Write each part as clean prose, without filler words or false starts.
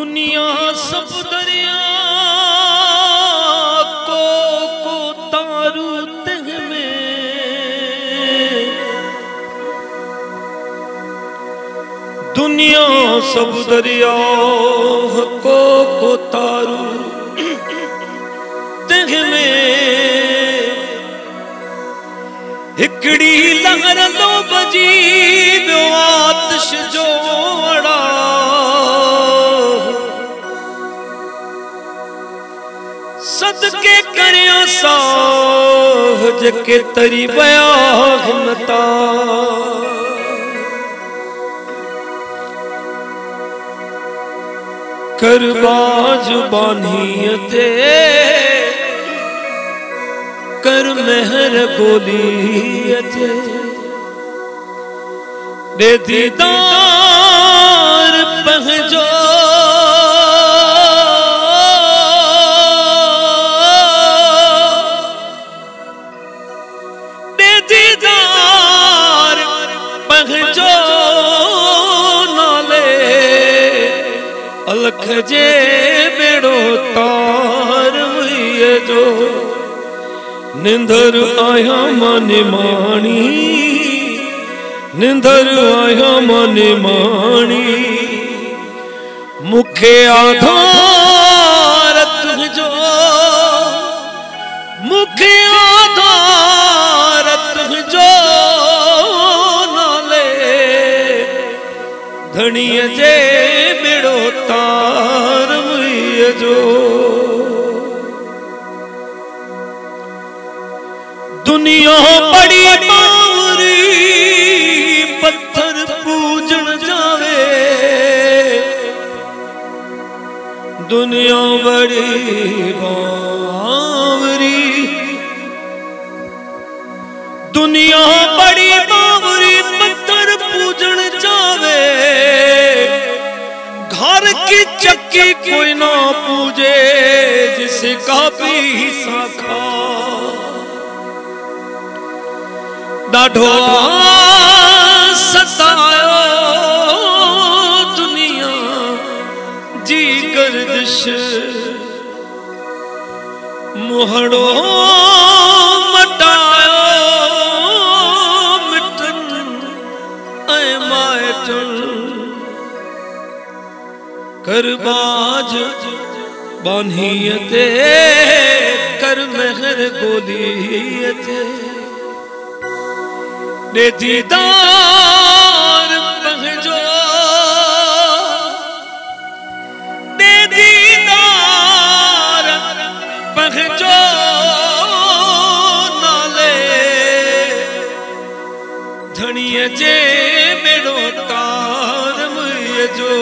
दुनिया सब दरिया को तारू तह में, दुनिया सब दरिया को तारू तह में, हिकड़ी लहर लो बजी ॿियो आतिश जो अड़ा, सदके करियो साह जेके तरी बया हिमता, करबाज बानीअ ते कर महर गोलीअ ते, दे दीदार पंहिंजो अलख जे बेड़ो तार हुई जो, निंदर आया माने माणी, निंदर आया माने माणी, मुखे आधार तुझो, मुखे आधार तुझो नाले, धणीअ जे बेड़ो तार हुई जो, दुनिया बड़ी बावरी पत्थर पूजन जावे, दुनिया बड़ी बावरी, दुनिया बड़ी बावरी पत्थर पूजन जावे, घर की चक्की कोई ना पूजे जिसका भी साखा, डाढो सतायो दुनिया जी गर्दिश, मुहड़ो मटायो मिटन ऐ माइटन, करबाज बानीअ ते कर महर गोलीअ ते, दे दीदार पंहिंजो, दे दीदार पंहिंजो नाले, धणीअ जे बेड़ो तार हुई जो,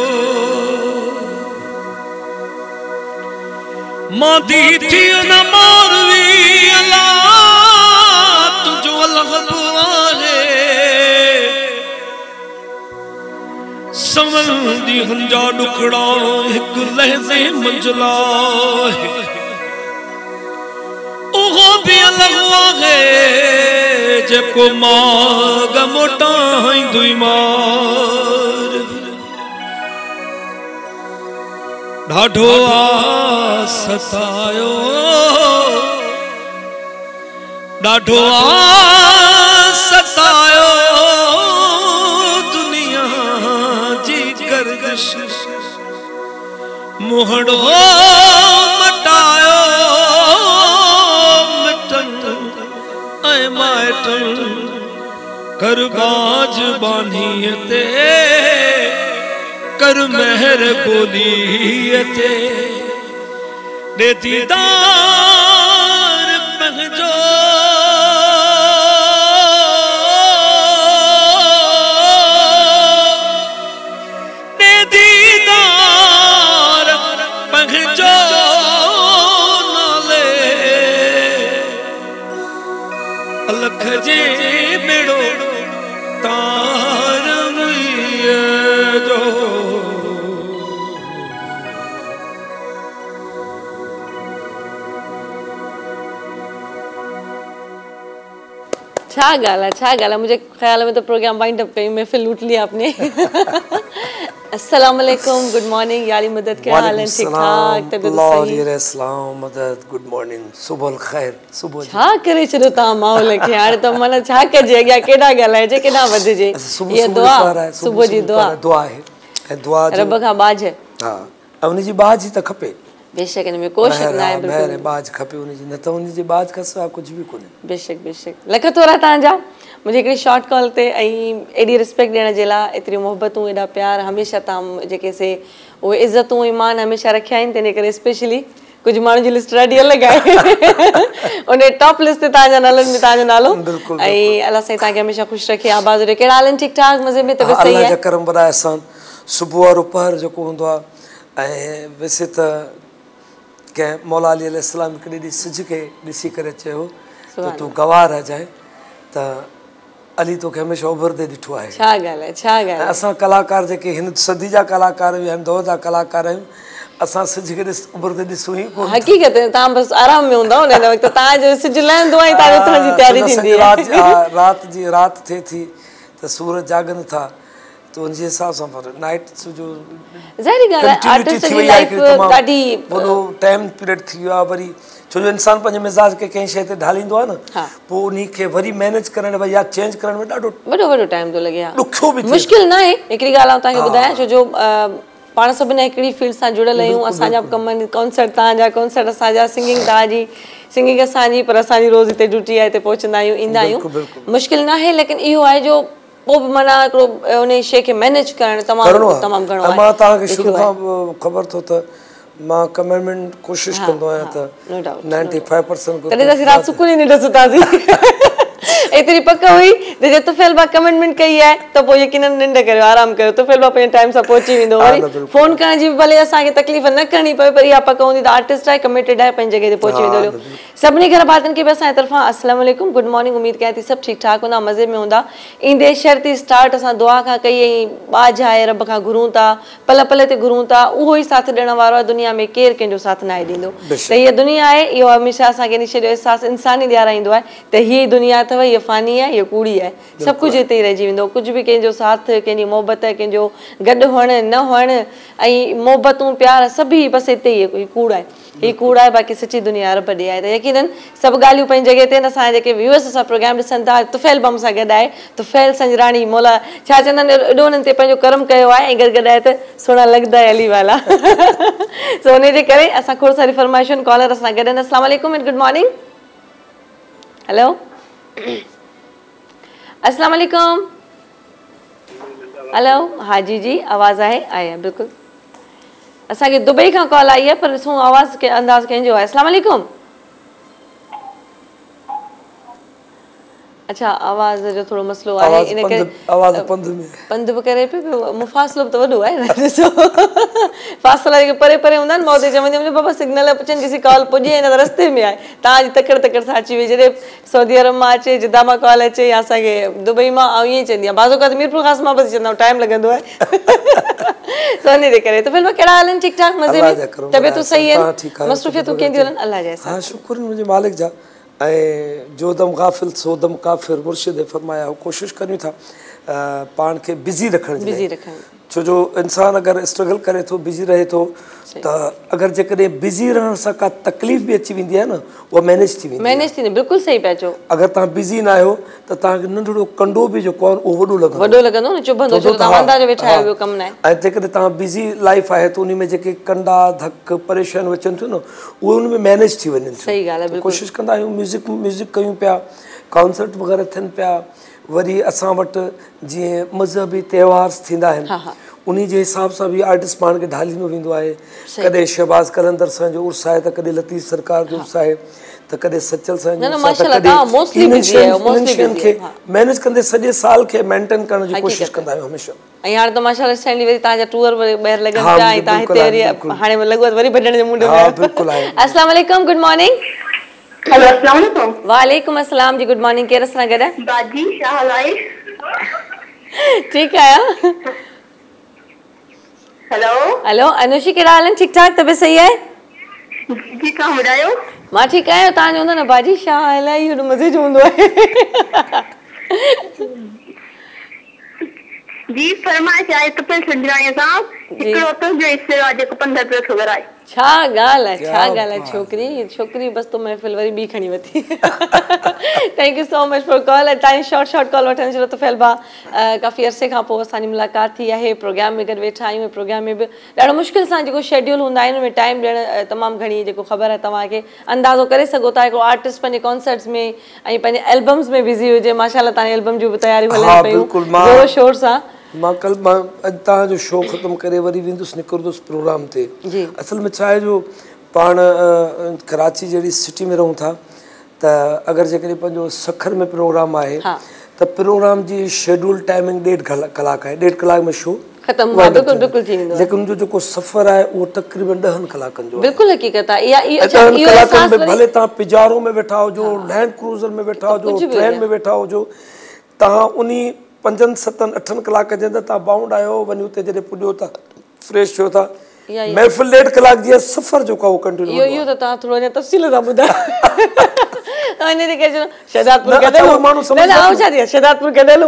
मादी थी न मारवी अला तुझो अलग आहे, समंदी हंजा डुकड़ा एक लहज़े मंजला है, ओहो भी अलग आहे जेको माग मोटाई दुई मार, ढाढो सतायो, ढाढो सतायो दुनिया जी गर्दिश, मुहड़ो मटायो मिटन ऐ माइटन, करबाज बानीअ ते कर महर गोलीअ ते, दे दीदार पंहिंजो, दे दीदार पंहिंजो नाले, अलख जे बेड़ो तार हुई जो, छा गाला मुझे ख्याल में तो प्रोग्राम वाइंड अप कई महफिल लूट लिया आपने। अस्सलाम वालेकुम, गुड मॉर्निंग यारी मदद के हाल हैं? ठीक ठाक, तबियत सही? अस्सलाम मदद, गुड मॉर्निंग, सुबह खैर, सुबह छा करे छॾियो तव्हां माहौल खे? हाणे त माना छा कजे, अॻियां केॾा ॻाल्हाइजे, केॾा वधिजे? ये दुआ, सुबुह जी दुआ आहे ऐं दुआ रब खां बाज। हा, ऐं उनजी बाज ई त खपे। बेशक, हिन में को शक न आहे। बिल्कुलु बाज खपे उनजी, न त उनजी बाज खां सवाइ कुझु बि कोन्हे। बेशक बेशक, लख थोरा तव्हांजा। मुझे हिकिड़ी शॉर्ट कॉल ते ऐं एॾी रिस्पेक्ट ॾियण जे लाइ, एतिरी मोहबतूं, एॾा प्यार, हमेशह तव्हां जेके से उहे इज़तूं ईमान हमेशह रखिया आहिनि, तंहिंजे करे स्पेशली कुझु माण्हुनि जी लिस्ट ॾाढी अलॻि आहे। उन टॉप लिस्ट ते तव्हांजा नालनि में तव्हांजो नालो ऐं अलाह साईं तव्हांखे हमेशह ख़ुशि रखे, आबाद रखे। कहिड़ा हाल आहिनि? ठीकु ठाक, मज़े में? तबियत सही आहे? करम वॾा अहसान। सुबुह वारो पहर जेको हूंदो आहे, ऐं वैसे त कंहिं मौला अली अलैहिस्सलाम हिकिड़े ॾींहुं सिज खे ॾिसी करे चयो त तूं गवाह रहिजांइ, त अली तोखे हमेशह उभरंदे ॾिठो आहे। छा ॻाल्हि आहे, छा ॻाल्हि आहे। असां कलाकार जेके हिन सदी जा कलाकार आहियूं, हिन दौर जा कलाकार आहियूं, असां सिज खे उभरंदे ॾिसूं ई कोन। हक़ीक़त तव्हां बसि आराम में हूंदा उन वक़्तु, तव्हांजो सिज लहंदो आहे, तव्हां उथण जी तयारी थींदी आहे। राति थिए थी त सूरज जागनि था, त उनजे हिसाब सां नाइट जो ज़ाहिरी ॻाल्हि आहे, आर्टिस्ट जी लाइफ ॾाढी वॾो टाइम पीरियड थी वियो आहे। वरी छो जो इंसान पंहिंजे मिज़ाज खे कंहिं शइ ते ढालींदो आहे न, पोइ उन खे वरी मैनेज करण में या चेंज करण में ॾाढो वॾो टाइम थो लॻे। ॾुखियो बि मुश्किल न आहे। हिकिड़ी ॻाल्हि आउं तव्हांखे ॿुधायां, छो जो पाण सभिनी हिकिड़ी फील्ड सां जुड़ियल आहियूं। असांजा कम, कॉन्सर्ट तव्हांजा, कॉन्सर्ट असांजा, सिंगिंग तव्हांजी, सिंगिंग असांजी, पर असांजी रोज़ हिते ड्यूटी आहे, हिते पहुचंदा आहियूं, ईंदा आहियूं। मुश्किल न आहे, लेकिन इहो आहे जो पोइ बि माना हिकिड़ो उन शइ खे मैनेज करणु तमामु घणो आहे। मां तव्हांखे शुरू खां ख़बर थो त मां कमिटमेंट कोशिशि कंदो आहियां त 95% तॾहिं त राति सुकून ई निंड सुतासीं। एतिरी पक हुई जे तुफ़ैल भाउ कमिटमेंट कई आहे त पोइ यकीनन निंड करियो, आराम कयो, तुफ़ैल भाउ पंहिंजे टाइम सां पहुची वेंदो। वरी फोन करण जी बि भले असांखे तकलीफ़ न करणी पए, पर इहा पक हूंदी त आर्टिस्ट आहे, कमिटेड आहे, पंहिंजी जॻह ते पहुची वेंदो। सभिनी घर भातियुनि खे बि असांजे तरफ़ां अस्सलाम वालेकुम, गुड मॉर्निंग। उमेद कयां थी सभु ठीकु ठाक हूंदा, मज़े में हूंदा। ईंदे शर्ती स्टार्ट असां दुआ खां कई ऐं बाज आहे, रब खां घुरूं था, पल पल ते घुरूं था। उहो ई साथ ॾियण वारो आहे, दुनिया में केरु कंहिंजो साथ न आहे ॾींदो। त हीअ दुनिया आहे, इहो हमेशह असांखे इन शइ जो अहसासु इंसानी ॾियाराईंदो आहे त हीअ दुनिया अथव, हीअ फ़ानी आहे, हीअ कूड़ी आहे, सभु कुझु हिते ई रहिजी वेंदो। कुझु बि कंहिंजो साथ, कंहिंजी मोहबत, कंहिंजो गॾु हुअणु न हुअणु ऐं मोहबतूं प्यार सभई बसि हिते ई हीअ कूड़ आहे, हीअ कूड़ आहे। बाक़ी सची दुनिया रब ॾे आहे। त यकीनन सभु ॻाल्हियूं पंहिंजी जॻह ते आहिनि। असांजा जेके व्यूअर्स असां प्रोग्राम ॾिसनि था, तुफ़ैल बम सां गॾु आहे, तुफ़ैल संजराणी मौला छा चवंदा आहिनि, एॾो उन्हनि ते पंहिंजो कर्म कयो आहे ऐं गॾु गॾु आहे त सुहिणा लॻंदा आहे अली वाला। सो उन जे करे असां खोड़ सारी फरमाइशूं, कॉलर असां गॾु आहिनि। अस्सलाम वालेकुम एंड गुड मॉर्निंग। हेलो, अस्सलाम वालेकुम। हेलो, हाँ जी जी, आवाज़ आहे बिल्कुलु। असांखे दुबई खां कॉल आई आहे, पर ॾिसूं आवाज़ के अंदाज़ कंहिंजो आहे। अस्सलाम वालेकुम। अच्छा, आवाज़ जो थोरो मसलो आहे, इन करे पंधु बि करे पियो, मुफ़ासिलो बि त वॾो आहे न। ॾिसो फ़ासिला जेके परे परे हूंदा आहिनि, मां उते चवंदी हुअमि बाबा सिग्नल पुछनि जेसी कॉल पुॼे न त रस्ते में आहे, तव्हांजी तकड़ तकड़ सां अची वई। जॾहिं सऊदी अरब मां अचे, जिद्दा मां कॉल अचे, या असांखे दुबई मां, ऐं ईअं चवंदी आहियां बाज़ो का त मीरपुर ख़ासि मां बसि चवंदा टाइम लॻंदो आहे। सो इन जे करे त फिल्म कहिड़ा हाल आहिनि? ठीकु ठाक, मज़े में? तबियतूं सही आहिनि? मसरूफ़ियतूं केंदियूं हलनि? अलाह जा हाँ, शुक्र मुंहिंजे मालिक जा। ऐं जो दम गाफ़िल सो दम काफ़िर, मुर्शिद फरमाया। कोशिशि कयूं था पाण खे बिज़ी रखण जी, छो जो इंसानु अगरि स्ट्रगल करे थो, बिज़ी रहे थो, त अगरि जेकॾहिं बिज़ी रहण सां का तकलीफ़ बि अची वेंदी आहे न, उहा मैनेज थी वेंदी। मैनेज थींदी, बिल्कुलु सही पिया चओ। अगरि तव्हां बिज़ी न आहियो त तव्हांखे नंढड़ो कंडो बि जेको आहे उहो वॾो लॻंदो न, चुभंदो, छो तव्हां वांदा जो वेठा आहियो, ॿियो कमु न आहे। ऐं जेकॾहिं तव्हां बिज़ी लाइफ आहे त उन में जेके कंडा धक परेशानियूं अचनि थियूं न, उहे उन में मैनेज थी वञनि। सही ॻाल्हि आहे। कोशिशि कंदा आहियूं, म्यूज़िक कयूं पिया, कॉन्सर्ट वग़ैरह थियनि पिया। वरी असां वटि जीअं मज़हबी त्योहार थींदा आहिनि, उन जे हिसाब सां बि आर्टिस्ट पाण खे ढालींदो वेंदो आहे। कॾहिं शहबाज़ कलंदर सां जो उर्स आहे, त कॾहिं लतीफ़ सरकार जो उर्स आहे, त कॾहिं सचल सां जो उर्स आहे, त खे मैनेज कंदे सॼे साल खे मेंटेन करण जी कोशिशि कंदा आहियूं हमेशह। ऐं हाणे त माशाअल्लाह रिसेंटली वरी तव्हांजा टूर ॿाहिरि लॻनि पिया ऐं तव्हां हिते वरी हाणे लॻो वरी भॼण जे मूड में। अस्सलाम वालेकुम, गुड मॉर्निंग। हेलो, अस्सलाम वालेकुम। वालेकुम अस्सलाम जी, गुड मॉर्निंग। केर सां गॾु आहे? बाजी, छा हाल आहे? ठीकु आहियां। हेलो हेलो, अनुषी कहिड़ा हाल आहिनि? ठीकु ठाक, तबियत सही आहे? जी, तव्हां ॿुधायो? मां ठीकु आहियां। तव्हांजो हूंदो न बाजी, छा हाल आहे? इहो मज़े जो हूंदो आहे। जी फरमाइश आहे तो फिर संजराणी साहब हिकिड़ो तो जो हिस्से वाजे को 15 रुपए खबर आहे छा ॻाल्हि आहे छोकिरी बस तो महफ़िल वरी ॿी खणी वठी thank you so much for call time short call वठण जो तुफैल भाउ काफ़ी अरसे खां पोइ असांजी मुलाक़ात थी आहे प्रोग्राम में गॾु वेठा आहियूं प्रोग्राम में बि ॾाढो मुश्किल सां जेको शेड्यूल हूंदा आहिनि उनमें टाइम ॾियणु तमामु घणी जेको ख़बर आहे तव्हांखे अंदाज़ो करे सघो था हिकिड़ो आर्टिस्ट पंहिंजे कॉन्सर्ट्स में ऐं पंहिंजे एल्बम्स में बिज़ी हुजे माशाल्लाह तव्हांजे एल्बम जूं बि तयारियूं हलनि पियूं ज़ोर शोर सां मां अॼु तव्हांजो शो ख़तमु करे वरी वेंदुसि निकिरंदुसि प्रोग्राम ते असल में छा आहे जो पाण कराची जहिड़ी सिटी में रहूं था त अगरि जेकॾहिं पंहिंजो सखर में प्रोग्राम आहे त प्रोग्राम जी शेड्यूल टाइमिंग 1.5 कलाक आहे 1.5 कलाक में शो लेकिन उनजो जेको सफ़र आहे उहो तक़रीबन 10 कलाकनि जो बिल्कुलु हक़ीक़त आहे 10 कलाकनि में भले तव्हां पिजारो में वेठा हुजो लैंड क्रूज़र में वेठा हुजो ट्रेन में वेठा हुजो तव्हां उन 5 7 8 कलाक जे अंदरि तव्हां बाउंड आहियो वञी उते जॾहिं पुॼो था फ्रेश थियो था महफ़िल 1.5 कलाक जी सफ़र जेको आहे उहो कंटिन्यू इहो त तव्हां थोरो अञा तफ़सील सां ॿुधायो अञा के शहदादपुर गॾियल शहदादपुर गॾियल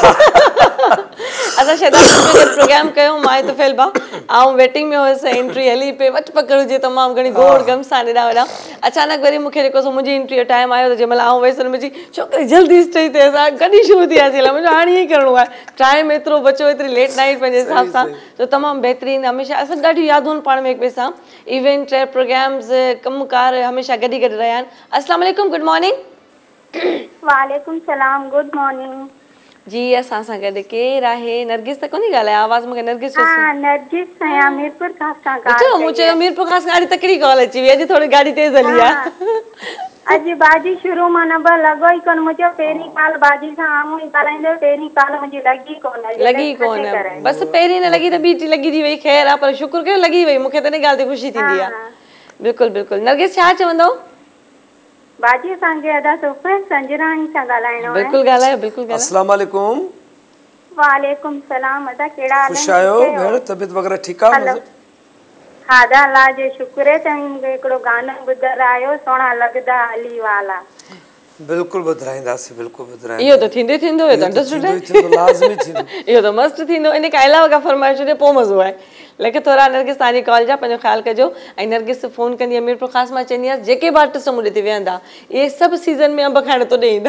असां शहदादपुर में प्रोग्राम कयो मां तुफैल भाउ ऐं वेटिंग में हुयसि एंट्री हली पे वट पकड़ हुजे तमामु घणी गोड़ गम सां एॾा वॾा अचानक वरी मूंखे जेको मुंहिंजी एंट्री जो टाइम आयो त जंहिं महिल आउं वयसि मुंहिंजी छोकिरी जल्दी स्टेज ते असां गॾु शुरू थी वियासीं मुंहिंजो हाणे ईअं करिणो आहे टाइम एतिरो बचो एतिरी लेट नाइट पंहिंजे हिसाब सां त तमामु बहितरीनु हमेशह असां ॾाढियूं यादूं आहिनि पाण में हिक ॿिए सां इवेंट प्रोग्राम्स कमकार हमेशह गॾु गॾु रहिया आहिनि अस्सलाम वालेकुम गुड मॉर्निंग वालेकुम सलाम गुड मॉर्निंग जी असां सां गॾु केरु आहे नरगिस त कोन्हे ॻाल्हाए आवाज़ मूंखे नरगिस नरगिस आहियां मीरपुर खां अच्छा मूं चयो मीरपुर खां ॾाढी तकड़ी कॉल अची वई अॼु थोरी गाॾी तेज़ हली आहे अॼु बाजी शुरू मां नंबर लॻो ई कोन मुंहिंजो पहिरीं कॉल बाजी सां आम्हूं ई ॻाल्हाईंदो पहिरीं कॉल मुंहिंजी लॻी कोन बसि पहिरीं न लॻी त ॿी टी लॻी थी वई ख़ैर आहे पर शुक्र कयो लॻी वई मूंखे त इन ॻाल्हि ते ख़ुशी थींदी आहे बिल्कुलु बिल्कुलु नरगिस छा चवंदो बाजी असांखे अदा सुफ़े संजराणी सां ॻाल्हाइणो आहे बिल्कुलु ॻाल्हायो बिल्कुलु ॻाल्हायो अस्सलाम वालेकुम वालेकुम सलाम अदा कहिड़ा हाल ख़ुशि आहियो भेण तबियत वग़ैरह ठीकु आहे खाधा अल्लाह जो शुक्र आहे तव्हीं मूंखे हिकिड़ो गानो ॿुधायो सुहिणा लॻंदा हली वाला बिल्कुलु ॿुधाईंदासीं बिल्कुलु ॿुधाईंदासीं इहो त थींदो इहो त अंडरस्टूड लाज़मी थींदो इहो त मस्तु थींदो इन खां अलावा का फरमाइश हुजे पोइ मज़ो आहे लेकिन थोरा नरगिस तव्हांजी कॉल जा पंहिंजो ख़्यालु कजो ऐं नरगिस फ़ोन कंदी आहे मीरपुर ख़ासि मां चवंदी आहियां जेके बि आर्टिस्ट मूं ॾिठी वेहंदा इहे सभु सीज़न में अंब खाइण तो ॾे ईंदा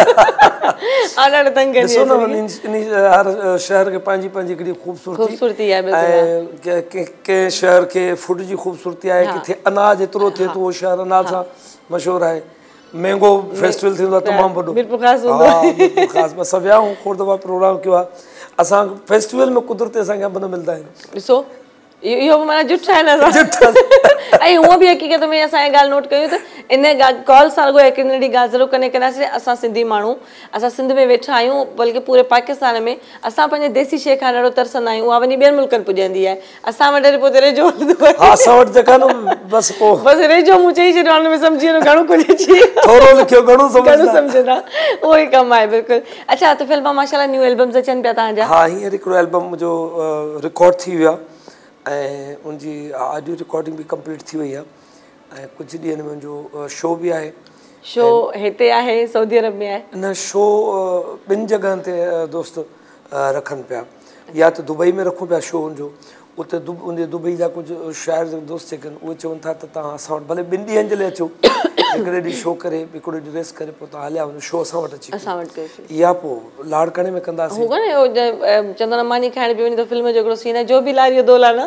ॾाढो तंग कंदी हर शहर खे पंहिंजी पंहिंजी हिकिड़ी ख़ूबसूरती आहे ऐं कंहिं शहर खे फूड जी ख़ूबसूरती आहे किथे अनाज एतिरो थिए थो उहो शहर अनाज सां मशहूरु आहे मैंगो फेस्टिवल थींदो आहे तमामु वॾो मीरपुर ख़ासि मां सभु विया खोड़ दफ़ा प्रोग्राम कयो आहे असां फेस्टिवल में कुदरती असांखे अंब न मिलंदा आहिनि ॾिसो इहो बि माना जुठ आहे न ऐं हूअं बि हक़ीक़त में असां ॻाल्हि नोट कयूं त इन कॉल सां रुॻो हिकु नंढी ॻाल्हि ज़रूरु कने कंदासीं असां सिंधी माण्हू असां सिंध में वेठा आहियूं बल्कि पूरे पाकिस्तान में असां पंहिंजे देसी शइ खां ॾाढो तरसंदा आहियूं उहा वञी ॿियनि मुल्कनि पुॼंदी आहे असां वटि वरी पोइ रेजो हलंदो आहे असां वटि जेका न बसि रेजो मूं चई छॾियो हुन में सम्झी वञो घणो कुझु अची थोरो लिखियो घणो सम्झंदा उहो ई कमु आहे बिल्कुलु अच्छा त फिल्म माशाल्लाह न्यू एल्बम्स अचनि पिया तव्हांजा हा हींअर हिकिड़ो एल्बम मुंहिंजो रिकॉर्ड थी वियो आहे ऐं उनजी ऑडियो रिकॉर्डिंग बि कंप्लीट थी वई आहे ऐं कुझु ॾींहंनि में मुंहिंजो शो बि आहे शो हिते आहे सऊदी अरब में आहे न शो ॿिनि जॻहनि ते दोस्त रखनि पिया या त दुबई में रखूं पिया शो हुनजो उते उन दुबई जा कुझु शाइर दोस्त जेके आहिनि उहे चवनि था त तव्हां असां वटि भले 2 ॾींहंनि जे लाइ अचो हिकिड़े ॾींहुं शो करे हिकिड़ो ॾींहुं रेस्ट करे पोइ तव्हां हलिया वञो शो असां वटि अची या पोइ लाड़काणे में कंदासीं चंदन अमानी खाइण बि वञी त फिल्म जो हिकिड़ो सीन आहे जो बि लारियो दो लाना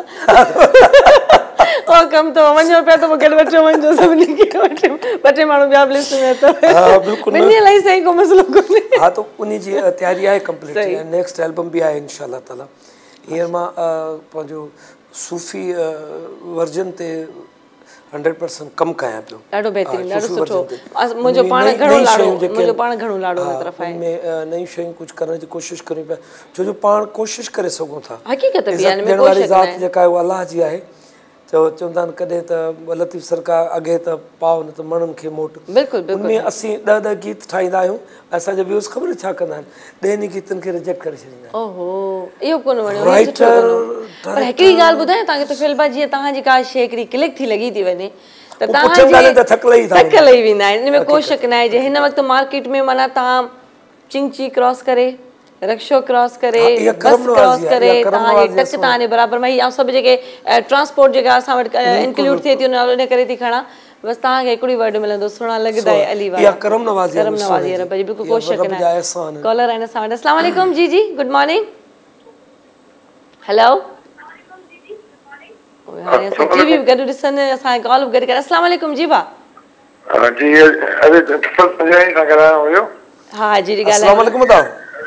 कमु त वञो पिया त मूंखे वठो वञिजो सभिनी खे ॿ टे माण्हू ॿिया लिस्ट में हा त उन जी तयारी आहे कंप्लीट नेक्स्ट एल्बम बि आहे इंशाअल्लाह ताला हींअर मां पंहिंजो सूफ़ी वर्जन ते 100% कमु कयां पियो ॾाढो बहितरीनु ॾाढो सुठो मुंहिंजो पाण घणो लाड़ो तरफ़ आहे में नयूं शयूं कुझु करण जी कोशिशि करियूं पिया छो जो पाण कोशिशि करे सघूं था हक़ीक़त ॾियण वारी ज़ात जेका आहे उहा अलाह जी आहे चवंदा आहिनि कॾहिं त लतीफ़ सरकार अॻे त पाओ न त मणनि खे मोट उनमें असीं 10 गीत ठाहींदा आहियूं असांजा व्यूज़ ख़बर छा कंदा आहिनि 2 गीतनि खे रिजेक्ट करे छॾींदा आहिनि ओहो इहो कोन वणियो पर हिकिड़ी ॻाल्हि ॿुधायां तव्हांखे त फिल्म जीअं तव्हांजी का शइ हिकिड़ी क्लिक थी लॻी थी वञे त थक लही वेंदा आहिनि इन में को शक न आहे जे हिन वक़्तु मार्केट में माना तव्हां चिंची क्रॉस करे रक्षो क्रॉस करे, बस क्रॉस करे, तव्हांजे टच तव्हांजे बराबर में या सभु जेके ट्रांसपोर्ट जेका असां वटि इंक्लूड थिए थी उन करे थी खणा बस तव्हांखे हिकिड़ी वर्ड मिलंदो सुहिणा लॻंदा आहे अली वाला करम नवाज़ी है रब जी बिल्कुल कोई शक न है। कॉलर आहिनि असां वटि। अस्सलाम वालेकुम जी जी गुड मॉर्निंग। हेलो हाणे असां टीवी बि गॾु ॾिसनि असां कॉल बि गॾु करे। अस्सलाम वालेकुम जी भा जी अरे पंजाबी सां ॻाल्हाइणो हुयो। हा जी ॻाल्हायो। अस्सलाम वालेकुम दा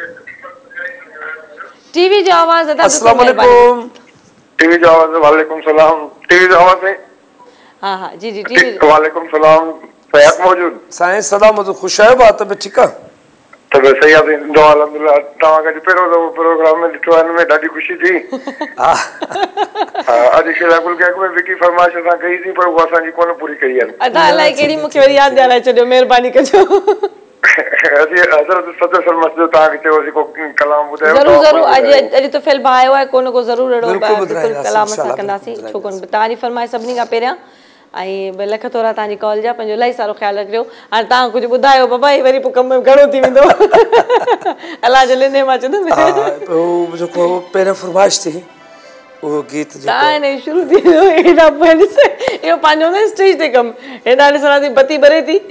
टीवी जो आवाज़ अदा अस्सलाम वालेकुम टीवी जो आवाज़ वालेकुम सलाम टीवी जो आवाज़ है। हाँ हाँ जी जी टीवी वालेकुम सलाम फयात मौजूद साईं सदा मौजूद खुश आहियो बात में ठीक है तब सही आहे दुआ अल्हम्दुलिल्लाह तव्हां का पहिरों प्रोग्राम में ॾिठो आहे में ॾाढी ख़ुशी थी। हां अॼु शेराकुल के में विकी फरमाइश असां कई थी पर उहा असांजी कोन पूरी कई आहे। अदा अलाए कहिड़ी मूंखे वरी यादि ॾियाराए छॾियो महिरबानी कजो। अजी हज़रत सदर मस्जिद तव्हांखे चयोसीं को कलाम ॿुधायो। ज़रूर ज़रूर अॼु तो फिल आयो आहे कोन को ज़रूर अहिड़ो बिल्कुलु कलाम असां कंदासीं छो कोन तव्हांजी फरमाइश सभिनी खां पहिरियां ऐं लख थोरा तव्हांजी कॉल जा पंहिंजो इलाही सारो ख्यालु रखिजो। हाणे तव्हां कुझु ॿुधायो बाबा वरी पोइ कमु घणो थी वेंदो अलाह जो लिने मां चवंदमि पोइ जेको पहिरियों फरमाइश थी वो गीत जो तव्हां शुरू थी वियो हेॾा इहो पंहिंजो न स्टेज ते कमु हेॾा ॾिसण थी बती ॿरे थी।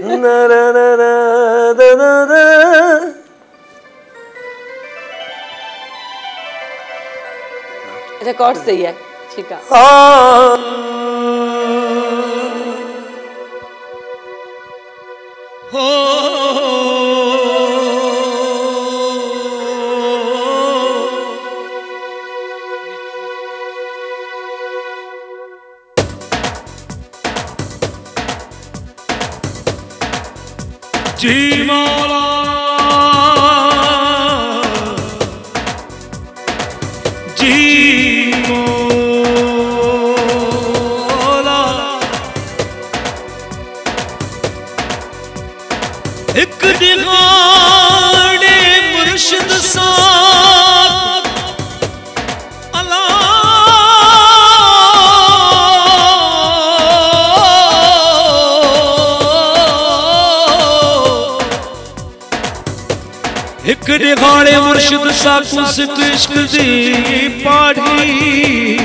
अच्छा कॉर्ड सही आहे ठीकु आहे। जी मौला जी मौला एक दिहाड़े मुर्शिद साथ अल्लाह एक दिहाड़े मुर्शिद साकू सिक इश्क दी पाढ़ी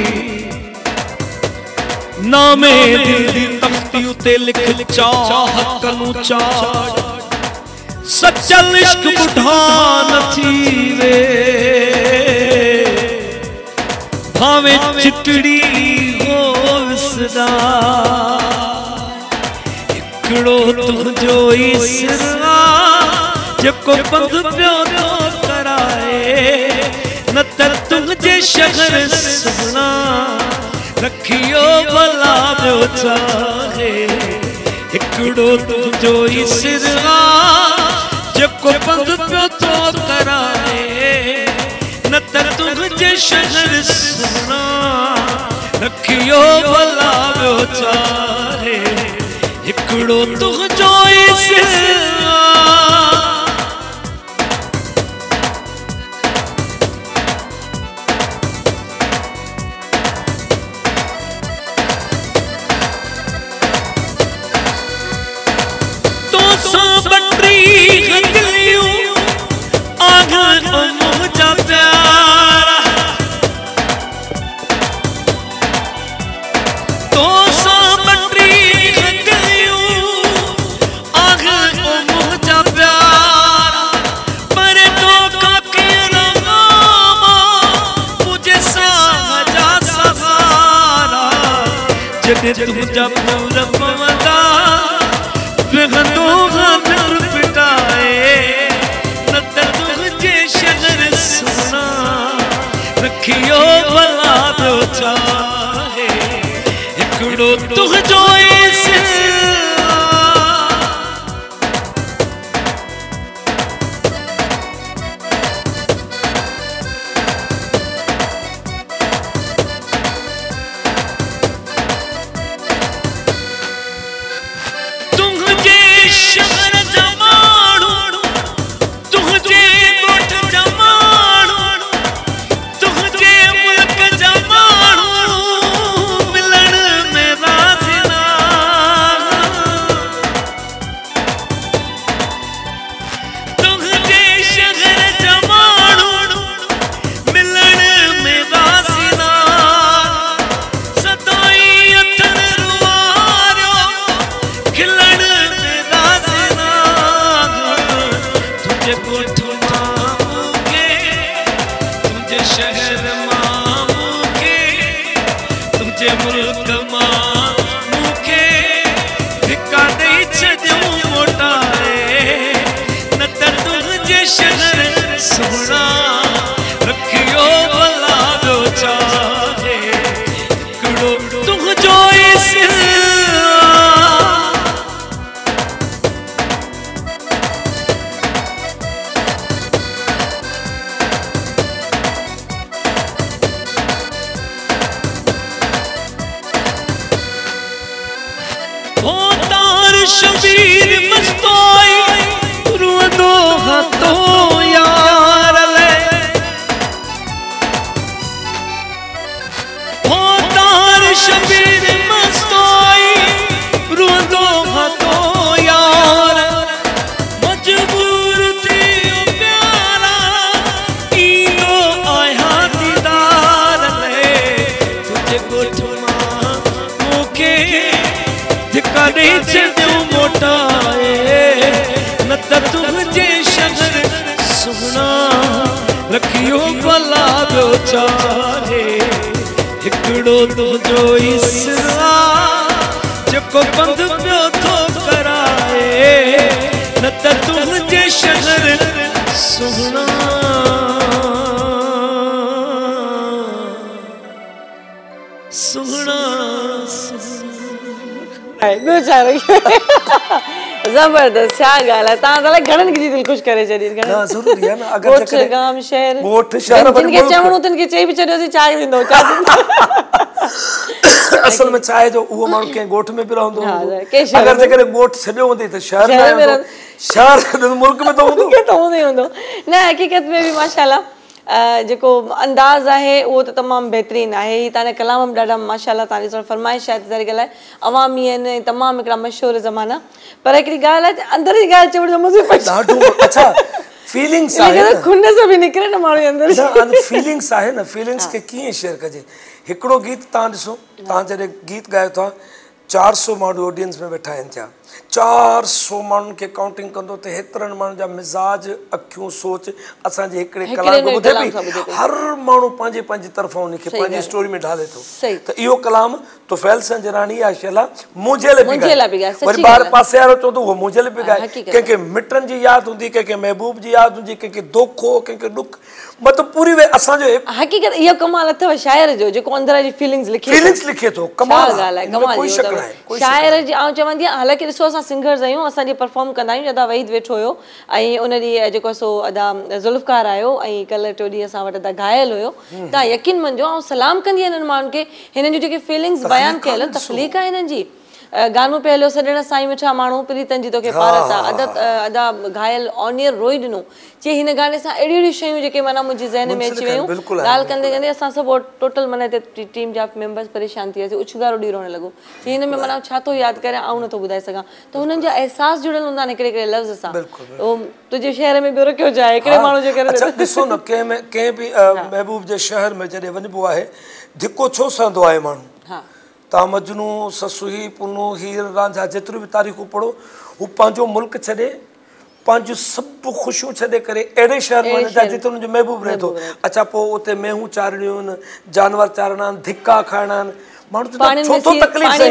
नामे दिल दी तख्ती उते लिख चाहत कनू चाड़ सचल इश्क बुढ़ा न थी वे भावे चिटड़ी हो विसरा इकड़ो तुझो इसरा जेको बंद पियो तो कराए न त तुझे शहर सुना रखियो भला पियो चाहे इकड़ो तुझो इसरा जेको बंद पियो तो कराए न त तुझे शहर सुना रखियो भला पियो चाहे इकड़ो तुझो इसरा तुझा पूरा पवदा बेगंदो गातर पिटाए न त तुझे शहर सुना रखियो भला पियो चाहे हिकिड़ो तुझो कमा मूंखे धिका ॾेई छॾियो मोटाए न त तुंहिंजे शहर सुहिणा रखियो भला ॿियो चाहे हिकिड़ो तुंहिंजो ई सिर शबीर मस्तोई रुंदो हथो यार ले हो तार शबीर मस्तोई रुंदो हथो यार मजबूर थी प्यारा इनो आया दीदार ले तुझे गोठ मां मूंखे धिका ॾेई छॾियो मोटाए न त तुंहिंजे शहर सुहिणा रखियो भला ॿियो चाहे हिकिड़ो तुंहिंजो ई सिरा जेको बंदि पियो थो कराए न त तुंहिंजे शहर सुहिणा सुहिणा जबरदस्त छा ॻाल्हि आहे तव्हां त घणनि खे दिलि ख़ुशि करे छॾी ज़रूरी आहे न ॻोठ गाम शहर ॻोठ शहर जिन खे चवणो तिन खे चई बि छॾियोसीं छा थींदो असल में छा आहे जो उहो माण्हू कंहिं ॻोठ में बि रहंदो अगरि जेकॾहिं ॻोठ छॾियो हूंदी त शहर में शहर मुल्क में त हूंदो ई हूंदो न हक़ीक़त में बि माशाअल्लाह जेको अंदाज़ आहे उहो त तमामु बहितरीनु आहे ही तव्हांजा कलाम बि ॾाढा माशाअल्लाह तव्हांजी थोरो फरमाइश आहे तरीक़े लाइ अवामी आहिनि ऐं तमामु हिकिड़ा मशहूरु ज़माना पर हिकिड़ी ॻाल्हि आहे अंदरि जी ॻाल्हि चवण जो मज़ो ॾाढो अच्छा फीलिंग्स आहे खून सां बि निकिरे न माण्हू अंदरि फीलिंग्स आहे न फीलिंग्स खे कीअं शेयर कजे हिकिड़ो गीत तव्हां ॾिसो तव्हां जॾहिं गीत ॻायो था 400 माण्हू ऑडियंस में वेठा आहिनि थिया 400 माण्हुनि खे काउंटिंग कंदो त हेतिरनि माण्हुनि जा मिज़ाज अखियूं सोच असांजे हिकिड़े कलाम ॿुधे पई हर माण्हू पंहिंजे पंहिंजे तरफ़ां उनखे पंहिंजी स्टोरी में ढाले थो त इहो कलाम तुफ़ैल संजरानी आशिला मुंहिंजे लाइ बि वरी ॿार पासे वारो चवंदो उहो मुंहिंजे लाइ बि ॻाए कंहिंखे मिटनि जी यादि हूंदी कंहिंखे महबूब जी यादि हूंदी कंहिंखे दोखो कंहिंखे ॾुख मतिलबु पूरी असांजो हक़ीक़त इहो कमाल अथव शाइर जो जेको अंदरि जी फीलिंग्स लिखे थो कमाल ॻाल्हि आहे कमाल शाइर जी आउं चवंदी आहियां हालांकि ॾिसो असां सिंगर्स आहियूं असां जीअं परफॉर्म कंदा आहियूं अदा वहीद वेठो हुयो ऐं उन ॾींहुं जेको सो अदा ज़ुल्फ़कार आयो ऐं कल्ह टियों ॾींहुं असां वटि अदा घायल हुयो तव्हां यकीन मञिजो ऐं सलाम कंदी आहियां हिननि माण्हुनि खे हिननि जूं जेके फीलिंग्स बयानु कयल तख़लीक़ आहे हिननि जी गानो पे हलियो सॾण साईं मिठा माण्हू प्रीतन जी तोखे पारत आहे अदा घायल ऑनियर रोई ॾिनो चई हिन गाने सां अहिड़ियूं अहिड़ियूं शयूं जेके माना मुंहिंजी ज़हन में अची वियूं ॻाल्हि कंदे कंदे असां सभु टोटल माना हिते टीम जा मेंबर्स परेशान थी वियासीं उछगारो ॾींहुं रहणु लॻो चई हिन में माना छा थो यादि करे आउं नथो ॿुधाए सघां त हुननि जा अहसास जुड़ियल हूंदा आहिनि हिकिड़े हिकिड़े लफ़्ज़ सां उहो तुंहिंजे शहर में ॿियो रखियो जाए हिकिड़े माण्हू जे करे ॾिसो न कंहिं बि महबूब जे शहर में जॾहिं वञिबो आहे धिको छो सहंदो आहे माण्हू तव्हां मजनू ससुही पुनू हीर रांझा जेतिरियूं बि तारीख़ूं पढ़ो हू पंहिंजो मुल्क छॾे पंहिंजूं सभु ख़ुशियूं छॾे करे अहिड़े शहर में वञे जिते हुनजो महबूब रहे थो अच्छा पोइ उते मेहूं चारणियूं आहिनि जानवर चारणा आहिनि धिका खाइणा आहिनि माण्हू छो थो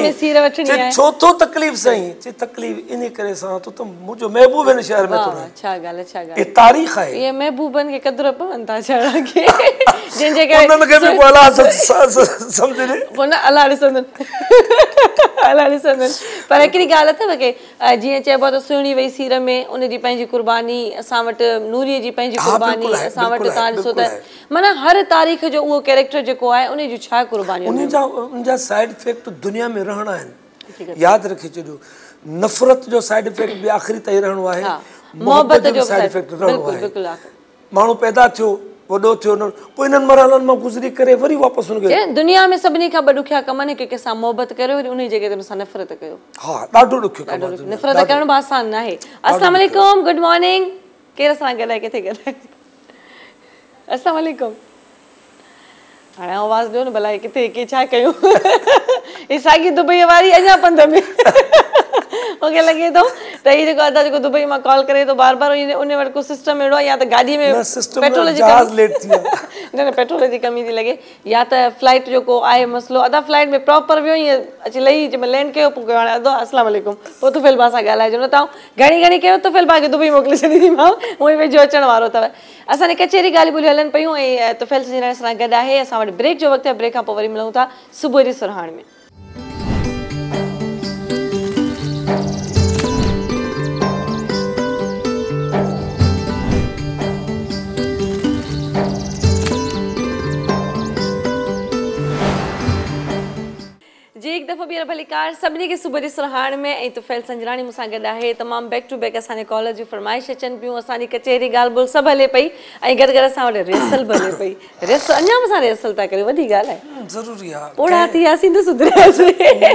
तकलीफ़ साईं चए तकलीफ़ इन करे सां तो मुंहिंजो महबूब हिन शहर में थो रहे छा ॻाल्हि आहे छा ॻाल्हि आहे तारीख़ आहे इहे महबूबनि खे क़दुरु पवनि था छा खे जंहिंजे करे उन्हनि खे बि पोइ अलाह सम्झे पोइ न अलाह ॾिसंदनि अलाह ॾिसंदनि पर हिकिड़ी ॻाल्हि अथव की जीअं चइबो आहे त सुहिणी वई सीर में उनजी पंहिंजी कुर्बानी असां वटि नूरीअ जी पंहिंजी कुर्बानी असां वटि तव्हां ॾिसो त माना हर तारीख़ जो उहो कैरेक्टर जेको आहे उन जूं छा कुर्बानी जा साइड इफेक्ट दुनिया में रहणा आहिनि यादि रखी छॾियो नफ़रत जो साइड इफेक्ट बि आख़िरी ताईं रहणो आहे मोहबत जो साइड इफेक्ट रहणो आहे माण्हू पैदा थियो वॾो थियो न पोइ इन्हनि मरहलनि मां गुज़री करे वरी वापसि हुनखे दुनिया में सभिनी खां वॾो ॾुखिया कम आहिनि हिक सां मोहबत कयो वरी उन जॻह ते सां नफ़रत कयो हा ॾाढो ॾुखियो कमु आहे नफ़रत करणु बि आसान न आहे अस्सलाम वालेकुम गुड मॉर्निंग केर सां ॻाल्हाए किथे ॻाल्हाए अस्सलाम वालेकुम हाणे आवाज़ ॾियो न भला किथे के छा कयूं ही साॻी दुबईअ वारी अञा पंध में मूंखे लॻे थो त त ही जेको अदा जेको दुबई मां कॉल करे तो बार बार उन वटि को सिस्टम अहिड़ो आहे या त गाॾीअ में पेट्रोल जी न न पेट्रोल जी कमी थी लॻे या त फ्लाइट जेको आहे मसलो अदा फ्लाइट में प्रॉपर वियो ईअं अची लही जंहिंमहिल लैंड कयो पोइ कयो हाणे अदो अस्सलाम वालेकुम पोइ तुफ़ैल भाउ सां ॻाल्हाइजो न तव्हां घणी घणी कयो तुफ़ैल भाउ खे दुबई मोकिले छॾींदीमांव उहो ई वेझो अचण वारो अथव असांजे कचेरी ॻाल्हि ॿोलियूं हलनि पियूं ऐं तुफ़ैल संजराणी सां गॾु आहे असां वटि ब्रेक जो वक़्तु आहे ब्रेक खां पोइ वरी मिलूं था सुबुह जी सुरहाण में जी एक दफ़ो ॿीहर भली कार सभिनी खे सुबुह जी सुरहाण में ऐं तुफ़ैल संजराणी मूंसां गॾु आहे तमामु बैक टू बैक असांजे कॉलर जी फरमाइश अचनि पियूं असांजी कचेरी ॻाल्हि ॿोल सभु हले पई ऐं गॾु गॾु असां वटि रिहर्सल बि हले पई रिहर्सल अञा बि असां रिहर्सल था करियूं वॾी ॻाल्हि आहे ज़रूरी आहे पोड़ा थी वियासीं न सुधरियासीं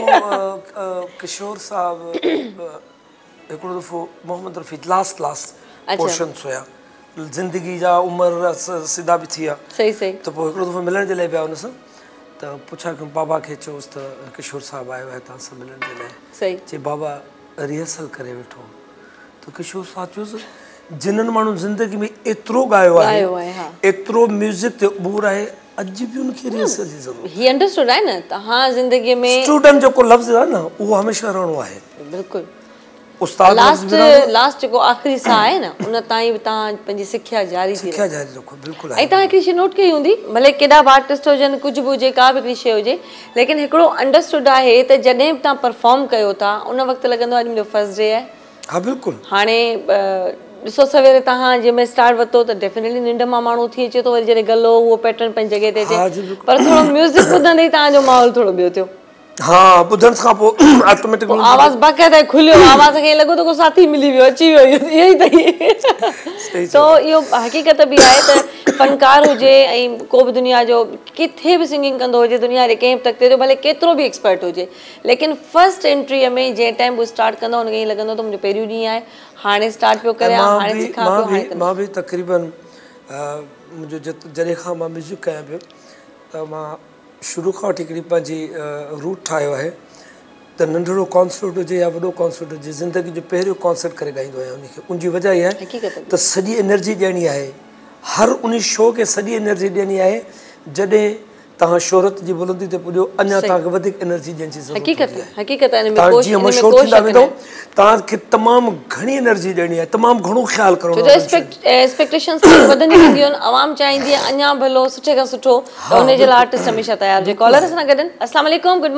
किशोर साहब हिकिड़ो दफ़ो मोहम्मद रफ़ी लास्ट पोर्शन्स हुया ज़िंदगी जा उमिरि सीधा बि थी विया सही सही त पोइ हिकिड़ो दफ़ो मिलण जे लाइ विया हुन सां त पुछा कयूं बाबा खे चयोसि त किशोर साहब आयो आहे तव्हां सां मिलण जे लाइ सही चई बाबा रिहर्सल करे वेठो त किशोर साहब चयोसि जिन्हनि माण्हुनि ज़िंदगी में एतिरो ॻायो आहे एतिरो म्यूज़िक ते उबूर आहे अॼु बि उनखे रिहर्सल जी ज़रूरत ही अंडरस्टूड आहे न तव्हां ज़िंदगीअ में स्टूडेंट जेको लफ़्ज़ आहे न उहो हमेशह रहणो आहे बिल्कुलु उस्ताद लास्ट जेको आख़िरी साह आहे न उन ताईं बि तव्हां पंहिंजी सिख्या जारी रखो बिल्कुलु ऐं तव्हां हिकिड़ी शइ नोट कई हूंदी भले केॾा बि आर्टिस्ट हुजनि कुझु बि हुजे का बि हिकिड़ी शइ हुजे लेकिन हिकिड़ो अंडरस्टूड आहे त जॾहिं बि तव्हां परफॉर्म कयो था उन वक़्तु लॻंदो आहे अॼु मुंहिंजो फर्स्ट डे आहे हा बिल्कुलु हाणे ॾिसो सवेरे तव्हां जंहिंमहिल स्टार्ट वरितो त डेफिनेटली निंड मां माण्हू थी अचे थो वरी जॾहिं गलो उहो पैटर्न पंहिंजी जॻह ते अचे पर थोरो म्यूज़िक ॿुधंदे ई तव्हांजो माहौल थोरो ॿियो थियो हाँ ॿुधण खां पोइ ऑटोमेटिक आवाज़ बाक़ाइदा खुलियो आवाज़ खे लॻो त को साथी मिली वियो अची वियो इहो ई अथई तो इहो हक़ीक़त बि आहे त फनकार हुजे ऐं को बि दुनिया जो किथे बि सिंगिंग कंदो हुजे दुनिया जे कंहिं बि तख़्ते जो भले केतिरो बि एक्सपर्ट हुजे लेकिन फर्स्ट एंट्रीअ में जंहिं टाइम उहो स्टार्ट कंदो हुनखे ईअं लॻंदो त मुंहिंजो पहिरियों ॾींहुं आहे हाणे स्टार्ट पियो करे हाणे सिखां पियो मां बि तक़रीबन मुंहिंजो जॾहिं खां मां म्यूज़िक कयां पियो त मां शुरू खां वठी हिकिड़ी पंहिंजी रूट ठाहियो आहे त नंढिड़ो कॉन्सर्ट हुजे या वॾो कॉन्सर्ट हुजे ज़िंदगी जो पहिरियों कॉन्सर्ट करे ॻाईंदो आहियां उनखे उनजी वजह इहा आहे त सॼी एनर्जी ॾियणी आहे हर उन शो खे सॼी एनर्जी ॾियणी आहे जॾहिं तव्हां शोहरत जी बुलंदी ते पुॼो अञा तव्हांखे वधीक एनर्जी ॾियण जी ज़रूरत जीअं मशहूरु थींदा वेंदो तव्हांखे तमामु घणी एनर्जी ॾियणी आहे तमामु घणो ख़्यालु करिणो आहे एक्सपेक्टेशंस वधंदी वेंदियूं आहिनि आवाम चाहींदी आहे अञा भलो सुठे खां सुठो त उन जे लाइ आर्टिस्ट हमेशह तयारु हुजे कॉलर सां गॾु अस्सलाम वालेकुम गुड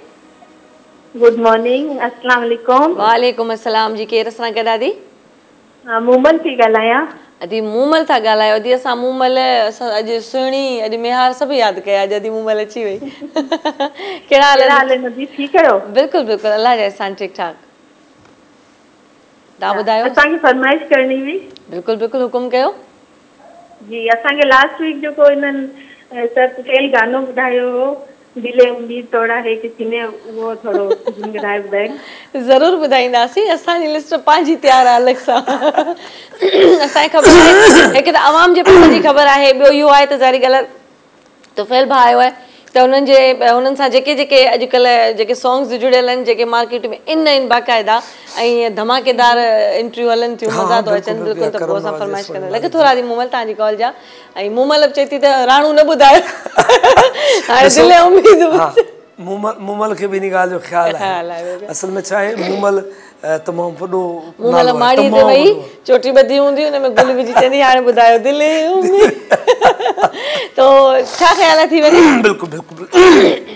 मॉर्निंग अस्सलाम वालेकुम वालेकुम अस्सलाम जी केरु सां गॾु आदी मूमल थी ॻाल्हायां अदी मूमल था ॻाल्हायो अदी असां मूमल अॼु सुहिणी अॼु मेहार सभु यादि कया अॼु अदी मूमल अची वई कहिड़ा हाल आहिनि बिल्कुलु बिल्कुलु अलाह जा असां ठीकु ठाक तव्हां ॿुधायो असांखे फरमाइश करणी हुई बिल्कुलु बिल्कुलु हुकुम कयो जी असांखे लास्ट वीक जेको इन्हनि तुफ़ैल गानो ॿुधायो हो दिले उम्मीद तोड़ा है किसी ने वो थोड़ो गुनगुनाए ॿुधाइनि ज़रूरु ॿुधाईंदासीं असांजी लिस्ट पंहिंजी तयारु आहे अलॻि सां असांखे ख़बर आहे हिकु त आवाम जे पसंदि जी ख़बर आहे ॿियो इहो आहे त ज़ाहिरी ॻाल्हि आहे तुफ़ैल भाउ आयो आहे त उन्हनि सां जेके जेके अॼुकल्ह जेके सॉन्ग्स जुड़ियल आहिनि जेके मार्केट में आहिनि बाक़ाइदा ऐं धमाकेदार इंटरव्यू हलनि थियूं मज़ा थो अचनि बिल्कुलु त पोइ असां फरमाइश कंदा लॻे थो राधी मूमल तव्हांजी कॉल जा ऐं मूमल बि चए थी त राणू न ॿुधायो हाणे दिलि उम्मीद मूमल खे बि इन ॻाल्हि जो ख़्यालु आहे असल में छा आहे मूमल तमामु वॾो मूमल माड़ी ते वई चोटी ॿधी हूंदी हुन में गुल विझी चवंदी हाणे ॿुधायो दिलि तो छा ख़्याल थी वञे बिल्कुलु बिल्कुलु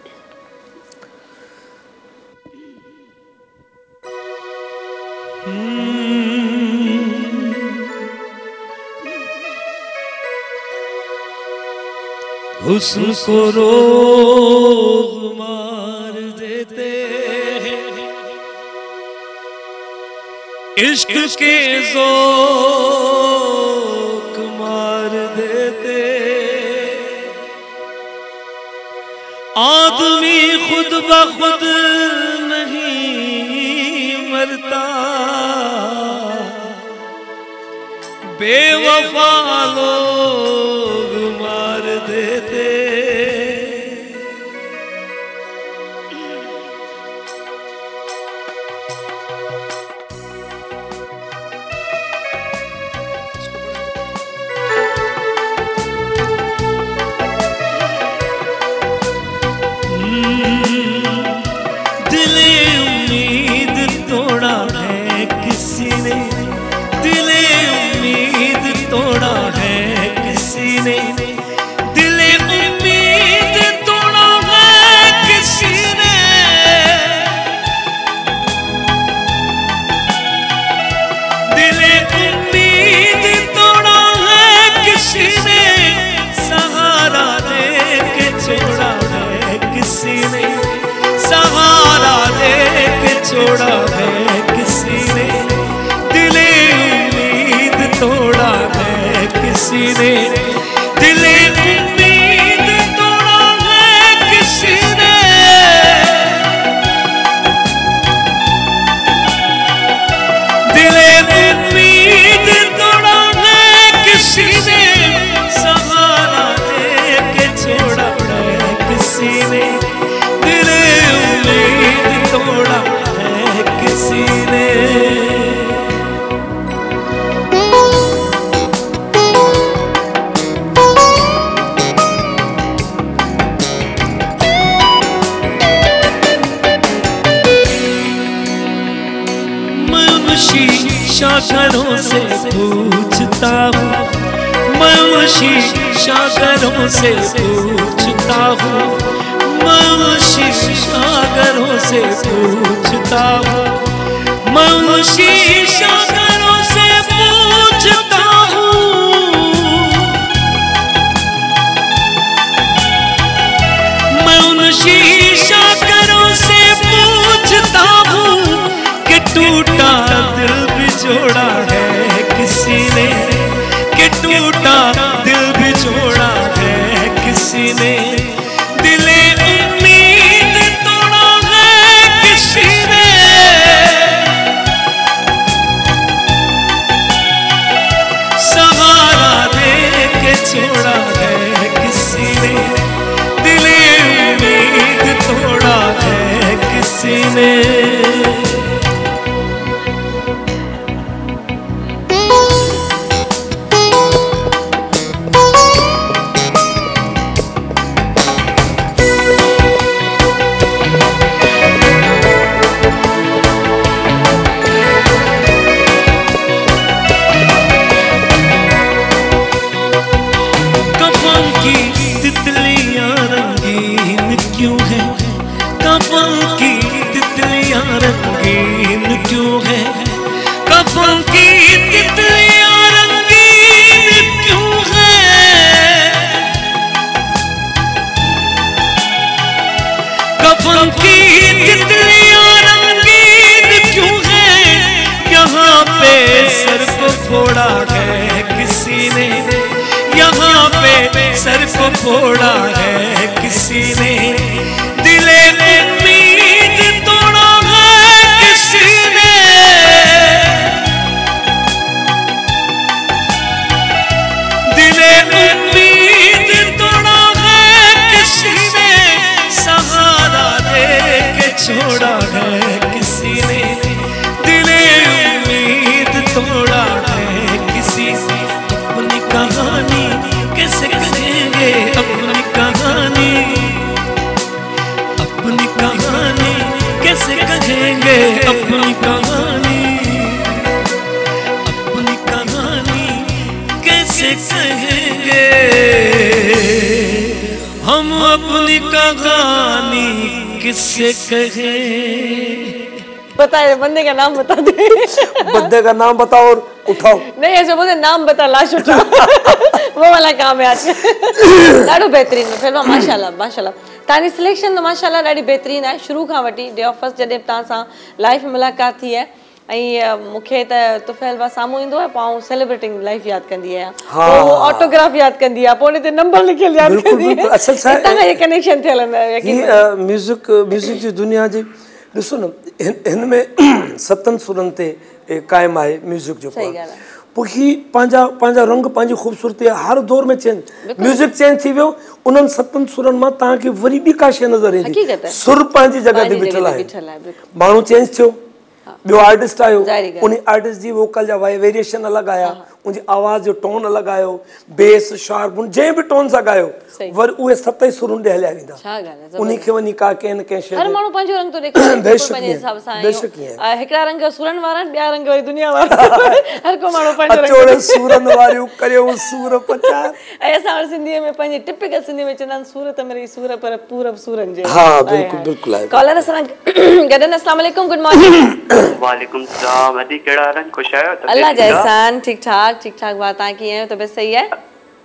हुस्न को रोग मार देते हैं इश्क के ज़ौक़ मार देते आदमी खुद ब खुद नहीं मरता बेवफा लोग मार देते छोड़ा है किसी ने, दिले उम्मीद तोड़ा है किसी ने, दिले उम्मीद तोड़ा है किसी ने, दिले उम्मीद तोड़ा है किसी ने, सहारा दे के छोड़ा है किसी ने, दिले उम्मीद तोड़ा है किसी ने। शागरों से पूछता हूँ, मैं शागरों से पूछता हूँ, मैं शागरों से पूछता हूँ, मैं शागरों से पूछता हूँ, मैं शागरों से पूछता हूँ कि टूटा दिल जोड़ा है किसी ने, कि टूटा दिल भी जोड़ा है किसी ने, दिले उम्मीद तोड़ा है किसी ने, सहारा दे के छोड़ा है किसी ने, दिले उम्मीद तोड़ा है किसी ने। फोड़ा है किसी ने, यहाँ पे सर को फोड़ा है किसी ने, दिले उम्मीद तोड़ा है किसी ने, दिले उम्मीद तोड़ा है किसी ने, सहारा दे के छोड़ा है किसी ने, दिले उम्मीद तोड़ा अपनी कहानी कैसे कहेंगे, अपनी कहानी, अपनी कहानी कैसे कहेंगे, अपनी कहानी, अपनी कहानी कैसे कहेंगे, हम अपनी कहानी किससे कहें। बताए बंदे का नाम बता दे। बंदे का नाम बताओ और उठाओ। नहीं ऐसे बोलते नाम बता लाश उठाओ। वो वाला काम है आज। ॾाढो बेहतरीन फिल्म माशाल्लाह माशाल्लाह। तानी सिलेक्शन तो माशाल्लाह ॾाढी बेहतरीन है। शुरू का वठी डे ऑफ फर्स्ट जॾहिं तव्हां सां लाइफ में मुलाकात थी है ऐं मूंखे त तुफ़ैल बा साम्हूं ईंदो आहे पोइ सेलिब्रेटिंग लाइफ यादि कंदी आहियां, पोइ ऑटोग्राफ यादि कंदी आहे, पोइ उन ते नंबर लिखियल यादि कंदी आहे। असल छा आहे ये कनेक्शन थियल आहे म्यूज़िक जी दुनिया जी ॾिसो न हिन में सतनि सुरनि ते क़ाइमु आहे म्यूज़िक जो पोइ ही पंहिंजा रंग पंहिंजी ख़ूबसूरती हर दौर में चेंज म्यूज़िक चेंज थी वियो उन्हनि सतनि सुरनि मां तव्हांखे वरी ॿी का शइ नज़र ईंदी सुर पंहिंजी जॻह ते बीठल आहे माण्हू चेंज थियो ॿियो आर्टिस्ट आयो उन आर्टिस्ट जी वोकल जा वेरिएशन अलॻि आया उनजी आवाज़ जो टोन अलॻि आयो बेस शार्प जंहिं बि टोन सां ॻायो वरी उहे सत ई सुरुनि ॾे हलिया वेंदा उन खे वञी का कंहिं न कंहिं शइ हर माण्हू पंहिंजो रंग थो ॾेखारे पंहिंजे हिसाब सां हिकिड़ा रंग सुरनि वारा ॿिया रंग वरी दुनिया वारा हर को माण्हू पंहिंजो रंग सुरनि वारियूं करियो सूर पचार ऐं असां वटि सिंधीअ में पंहिंजी टिपिकल सिंधी में चवंदा आहिनि सूरत मेरी सूर पर पूरब सूरनि जे हा बिल्कुलु बिल्कुलु आहे कॉलर असां गॾु अस्सलाम वालेकुम गुड मॉर्निंग वालेकुम सलाम अदी केड़ा रंग खुश आयो अल्लाह जा एहसान ठीक ठाक बात आ की है तबीयत सही है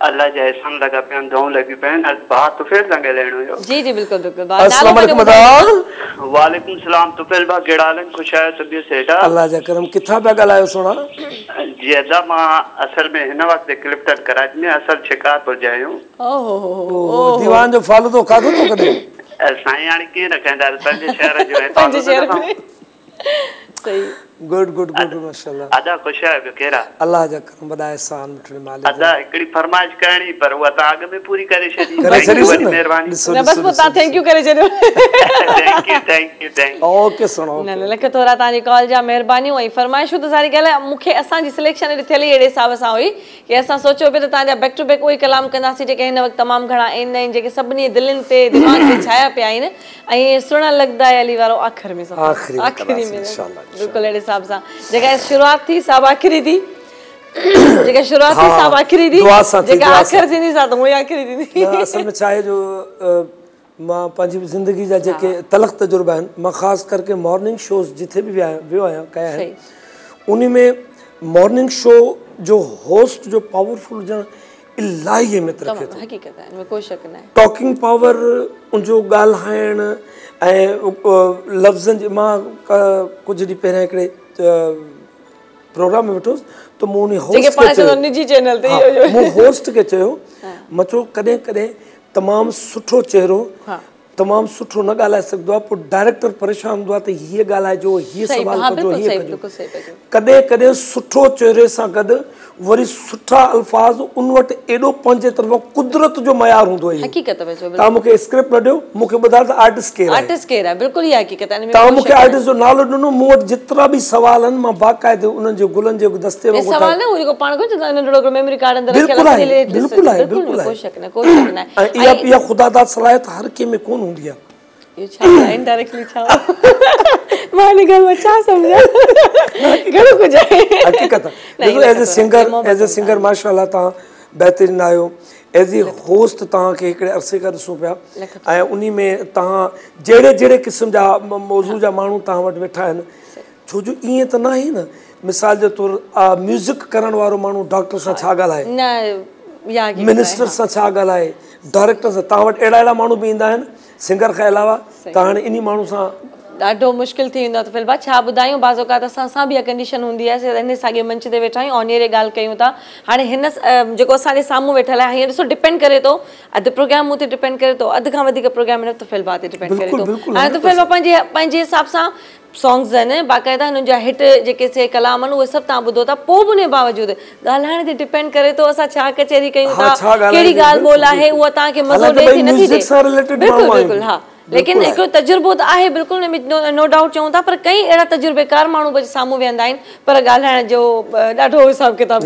अल्लाह जा एहसान लगा पिया दुआऊं लगी पिया भा तुफैल सां ॻाल्हाइणो हुयो। जी जी बिल्कुल बिल्कुल। अस्सलाम वालेकुम मदार। वालेकुम सलाम तुफैल भा कहिड़ा हाल आहिनि? ख़ुशि आहियो तबियत सेठ? अल्लाह जा करम। किथां पिया ॻाल्हायो सोना? जी अदा मां असल में हिन वक़्तु क्लिफ्टन कराची में असल शिकारपुर जा आहियूं। ओहो दीवान जो फालूदो खाधो तो कदे? साईं हाणे कीअं न खाईंदा पंहिंजे शहर जो पंहिंजे शहर में सही। गुड गुड गुड माशाल्लाह। अदा ख़ुशि आहियो कहिड़ा? अल्लाह जा करम वॾा एहसान मिठड़े मालिक। अदा हिकिड़ी फरमाइश करणी पर उहा तव्हां अॻ में पूरी करे छॾी। महिरबानी। बस पोइ तव्हां थैंक यू करे छॾियो। थैंक यू ओके सुनो। न न लख थोरा तव्हांजी कॉल जा महिरबानियूं ऐं फरमाइशूं त सारी ॻाल्हि आहे। मूंखे असांजी सिलेक्शन एॾी थियल अहिड़े हिसाब सां हुई की असां सोचियो पियो त तव्हांजा बैक टू बैक उहे कलाम कंदासीं जेके हिन वक़्तु तमामु घणा इन आहिनि जेके सभिनी दिलनि ते दिमाग़ ते छाया पिया आहिनि ऐं सुहिणा लॻंदा अली वारो आख़िर में आख़िरी में बिल्कुलु अहिड़े हिसाब सां जेका शुरुआत थी साब आख़िरी थी जेका शुरुआत थी साब आख़िरी थी जेका आख़िर थींदी सा त उहे आख़िरी थींदी। असल में छा आहे जो मां पंहिंजी ज़िंदगी जा जेके तलख़ तजुर्बा आहिनि मां ख़ासि करके मॉर्निंग शोज़ जिथे बि वियो आहियां कया आहिनि उन में मॉर्निंग शो जो होस्ट जो पावरफुल हुजणु इलाही अहमियत रखे थो। हक़ीक़त आहे इनमें कोई शक न आहे। टॉकिंग पावर उनजो ॻाल्हाइणु ऐं लफ़्ज़नि जी मां कुझु ॾींहं पहिरियां हिकिड़े प्रोग्राम में वेठोसि त मूं उन होस्ट खे चयो मां चयो कॾहिं कॾहिं तमामु सुठो चहिरो तमामु सुठो न ॻाल्हाए सघंदो आहे पोइ डायरेक्टर परेशान हूंदो आहे त हीअ ॻाल्हाइजो हीअ सवाल कजो हीअ कजो। कॾहिं कॾहिं सुठो चहिरे सां गॾु वरी सुठा अल्फाज़ उन वटि एॾो पंहिंजे तरफ़ां कुदरत जो मयार हूंदो आहे। तव्हां मूंखे स्क्रिप्ट न ॾियो मूंखे ॿुधायो त आर्टिस्ट केरु आहे। बिल्कुलु इहा हक़ीक़त आहे। तव्हां मूंखे आर्टिस्ट जो नालो ॾिनो मूं वटि जेतिरा बि सवाल आहिनि मां बाक़ाइदे उन्हनि जे गुलनि जे गुलदस्ते में सवाल न उहो पाण को नंढड़ो मेमोरी कार्ड अंदरि बिल्कुलु आहे बिल्कुलु आहे बिल्कुलु कोई शक न कोई शक न आहे। इहा ख़ुदादाद सलाहियत हर कंहिं में कोन हूंदी आहे। ये छा इनडायरेक्टली छा माने गल बचा समझा घणो कुछ है हकीकत देखो एज ए सिंगर माशाल्लाह ता बेहतरीन आयो एज ए होस्ट ता के एकड़े अरसे का दसो पिया ऐं उनी में ता जेड़े जेड़े किस्म जा मौजू जा मानू ता वट बैठा हन छो जो इए त ना ही ना मिसाल जे तौर म्यूजिक करण वारो मानू डॉक्टर सा छा गालाए न या मिनिस्टर सा छा गालाए डायरेक्टर सा ता वट एड़ा मानू भी इंदा हन सिंगर के अलावा त हाणे इन्हीं माण्हू सां ॾाढो मुश्किल थी वेंदो आहे। त फिलहाल छा ॿुधायूं बाज़ औक़ात असां बि इहा कंडीशन हूंदी आहे हिन साॻे मंच ते वेठा आहियूं ऑन एयर ॻाल्हि कयूं था। हाणे हिन जेको असांजे साम्हूं वेठल आहे हीअं ॾिसो डिपेंड करे थो अधु प्रोग्राम मूं ते डिपेंड करे थो अधु खां वधीक प्रोग्राम हिन तुफ़ैल भाउ ते डिपेंड करे थो। हाणे तुफ़ैल भाउ पंहिंजे हिसाब सां सॉन्ग्स आहिनि बाक़ाइदा हुननि जा हिट जेके से कलाम आहिनि उहे सभु तव्हां ॿुधो था पोइ बि उन बावजूदि ॻाल्हाइण ते डिपेंड करे थो असां छा कचहरी कयूं था कहिड़ी ॻाल्हि ॿोल आहे उहा तव्हांखे मज़ो ॾिए थी नथी ॾिए। बिल्कुलु बिल्कुलु हा लेकिन हिकिड़ो तजुर्बो त आहे बिल्कुल नो डाउट चऊं था पर कई अहिड़ा तजुर्बेकार माण्हू साम्हूं वेहंदा आहिनि पर ॻाल्हाइण जो ॾाढो हिसाब किताब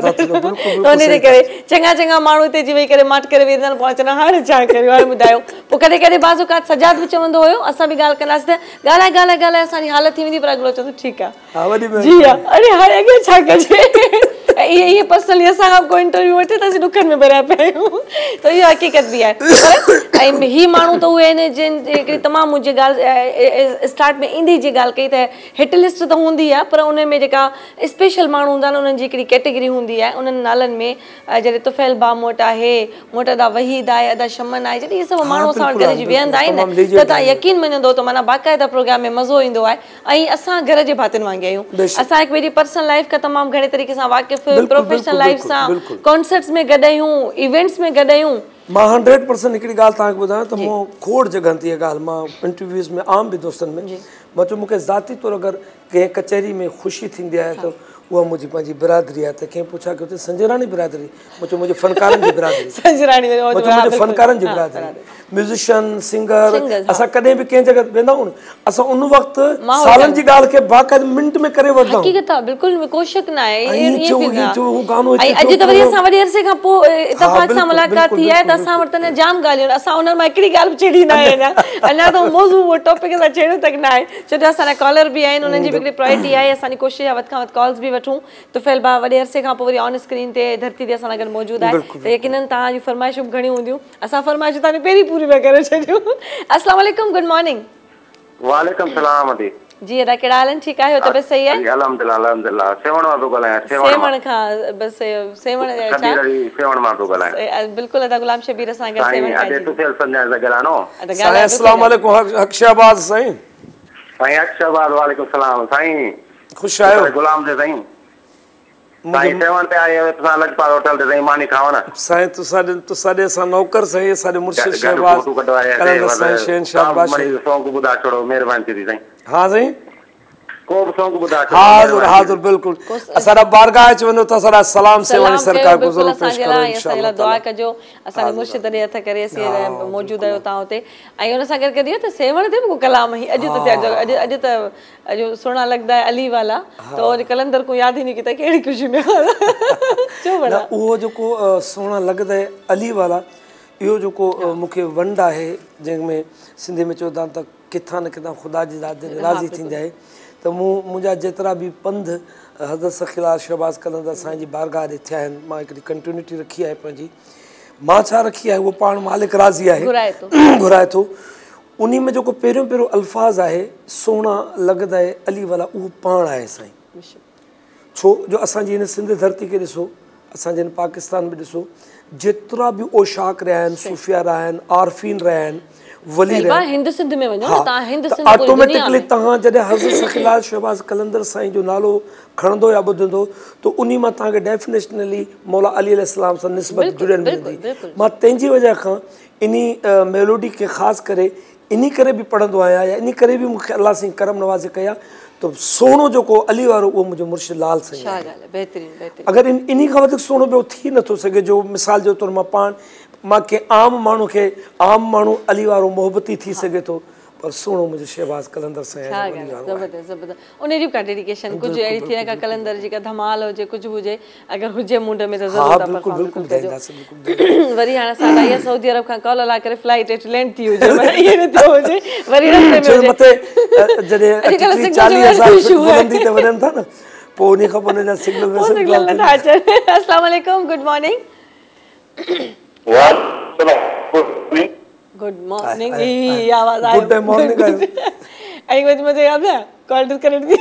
उनजे करे चङा चङा माण्हू हिते अची वेही करे माट करे वेहंदा आहिनि पोइ चवंदा हाणे छा करियो हाणे ॿुधायो पोइ कॾहिं कॾहिं बाज़ औक़ात सजाद बि चवंदो हुयो असां बि ॻाल्हि कंदासीं त ॻाल्हाए असांजी हालत थी वेंदी पर अॻिलो चवंदो ठीकु आहे जी हा अरे हाणे अॻियां छा कजे इहे पर्सनली असां खां कोई इंटरव्यू वठे त असीं ॾुखनि में भरिया पिया आहियूं त इहा हक़ीक़त बि आहे। ऐं ही माण्हू त उहे आहिनि जिन हिकिड़ी तमामु मुंहिंजी ॻाल्हि स्टार्ट में ईंदी जी ॻाल्हि कई त हिट लिस्ट त हूंदी आहे पर उन में जेका स्पेशल माण्हू हूंदा आहिनि उन्हनि जी हिकिड़ी कैटेगरी हूंदी आहे उन्हनि नालनि में जॾहिं तुफ़ैल भाउ मूं वटि आहे मूं वटि अदा वहीद आहे अदा शमन आहे जॾहिं इहे सभु माण्हू असां वटि गॾिजी वेहंदा आहिनि त तव्हां यकीन मञंदो त माना बाक़ाइदा प्रोग्राम में मज़ो ईंदो आहे ऐं असां घर जे भातियुनि वांगुरु आहियूं। असां हिकु ॿिए जी पर्सनल लाइफ खां तमामु घणे तरीक़े सां वाक़िफ़ प्रोफेशनल लाइफ सां कॉन्सर्ट्स में गॾु आहियूं इवेंट्स में गॾु आहियूं। मां 100% हिकिड़ी ॻाल्हि तव्हांखे ॿुधायां त मूं खोड़ जॻहनि ते इहा ॻाल्हि मां इंटरव्यूज़ में आम बि दोस्तनि में मां चयो मूंखे ज़ाती तौरु अगरि कंहिं कचहरी में ख़ुशी थींदी आहे त उहा मुंहिंजी पंहिंजी बिरादरी आहे त कंहिं पुछा की हुते संजरानी बिरादरी मूं चयो मुंहिंजे फ़नकारनि जी बिरादरी मुंहिंजे फ़नकारनि जी बिरादरी म्यूज़िशियन सिंगर असां कॾहिं बि कंहिं जॻह वेंदा आहियूं असां उन वक़्तु सालनि जी ॻाल्हि खे बाक़ाइदा मिंट में करे वठंदा आहियूं। हक़ीक़त आहे बिल्कुलु कोई शक न आहे ऐं अॼु त वरी असां वॾे अरसे खां पोइ इतफ़ाक़ सां मुलाक़ात थी आहे त असां वटि त जाम ॻाल्हियूं असां उन्हनि मां हिकिड़ी ॻाल्हि बि छेड़ी न आहे अञा त मौज़ू उहो टॉपिक असां छेड़ियो तक न आहे छो जो असांजा कॉलर बि आहिनि उन्हनि जी बि हिकिड़ी प्रायोरिटी आहे असांजी कोशिशि आहे वधि खां वधि कॉल्स बि वठूं तुफ़ैल भाउ वॾे अरसे खां पोइ वरी ऑन स्क्रीन ते धरती ते असां सां गॾु मौजूदु आहे त यकीननि तव्हांजी फरमाइशूं बि घणियूं हूंदियूं असां फरमाइशूं तव्हांजी पहिरीं पूरी पिया करे छॾियूं। अस्सलाम वालेकुम गुड मॉर्निंग वालेकुम सलाम दी जी अदा केड़ा हाल ठीक आयो तबीयत सही है अल्हम्दुलिल्लाह अल्हम्दुलिल्लाह सेवण मा तो गलाया सेवण का बस सेवण छा सेवण मा तो गलाया बिल्कुल अदा गुलाम शबीर सा गल सेवण का अदे तो सेल संजय सा गलानो अस्सलाम वालेकुम अक्षयबाज साईं साईं अक्षयबाज वालेकुम सलाम साईं खुश आयो गुलाम दे साईं साईं सेवण पे आए हो तो लजपाल होटल ते साईं मानी खाओ ना साईं तो साडे सा नौकर साईं साडे मुर्शिद शहबाज कलंदर साईं शहनशाह बादशाह सॉन्ग बुधा छोड़ो मेहरबानी थी साईं हां साईं को सॉन्ग बुधा हाजिर हाजिर बिल्कुल असारा बारगाह च वनो त सारा सलाम सेवणी सरकार को जरूर पेश करो इंशाल्लाह दुआ कजो असा मुर्शिद दे हथ करे सी मौजूद आयो ता होते आई उन सा कर करियो त सेवण ते को कलाम ही अज त जो सोना लगदा है अली वाला तो और कलंदर को याद ही नहीं किता केड़ी खुशी में जो बड़ा वो जो को सोना लगदा है अली वाला यो जो को मुखे वंडा है जंग में सिंधी में चोदा त किथा न किथा खुदा जी राजी थी जाए तो मुझा जेतरा भी पंध हज़रत सखीलाल शहबाज कलंदर साईं जी बारगाह दे थिया आहिनि मां हिकिड़ी कंटिन्यूटी रखी आहे पंहिंजी मां छा रखी आहे उहो पाण मालिक राज़ी आहे घुराए थो उन्ही में जेको पहिरियों अल्फाज़ आहे सोना लगदा है अली वाला उहो पाण आहे साईं छो जो असांजी हिन सिंध धरती खे ॾिसो असांजे हिन पाकिस्तान में ॾिसो जेतिरा बि ओशाक रहिया आहिनि सूफ़िया रहिया आहिनि आरफीन रहिया आहिनि वली रहे हिंद सिंध में वञो ता हिंद सिंध ऑटोमेटिकली तहां जॾहिं हज़रत सखीलाल शहबाज कलंदर साईं जो नालो खणंदो या ॿुधंदो तो उन्ही मां तव्हांखे डेफिनेशनली मौला अली अलैहिस्सलाम सां निस्बत जुड़ियल मिलंदी मां तंहिंजी वजह खां इन्ही मेलोडी खे ख़ासि करे इन्ही करे बि पढ़ंदो आहियां या इन्ही करे बि मूंखे अल्लाह साईं करम नवाज़ी कया तो सोनो जो को अली वारो उहो मुंहिंजो मुर्शिद लाल साईं आहे अगरि इन्ही खां वधीक सोनो ॿियो थी नथो सघे जो मिसाल जो तौरु मां के आम माण्हू अली वारो मोहब्बती थी सघे थो पर सोनो मुझे शहबाज कलंदर साईं जबरदस्त उन जी का डेडिकेशन कुछ एड़ी थी का कलंदर जी का धमाल हो जे कुछ हुजे अगर हुजे मुंड में तो जरूर बिल्कुल बिल्कुल बिल्कुल वरी हां साडा ये सऊदी अरब का कॉल ला करे फ्लाइट एट लैंड थी हुजे ये न तो हुजे वरी रस्ते में मते जदे 40,000 फुट बुलंदी ते वरन था ना पोनी खपने जा सिग्नल में अस्सलाम वालेकुम गुड मॉर्निंग गुड मॉर्निंग ये आवाज आई गुड मॉर्निंग आई मुझे याद है कॉल डिस्कनेक्ट थी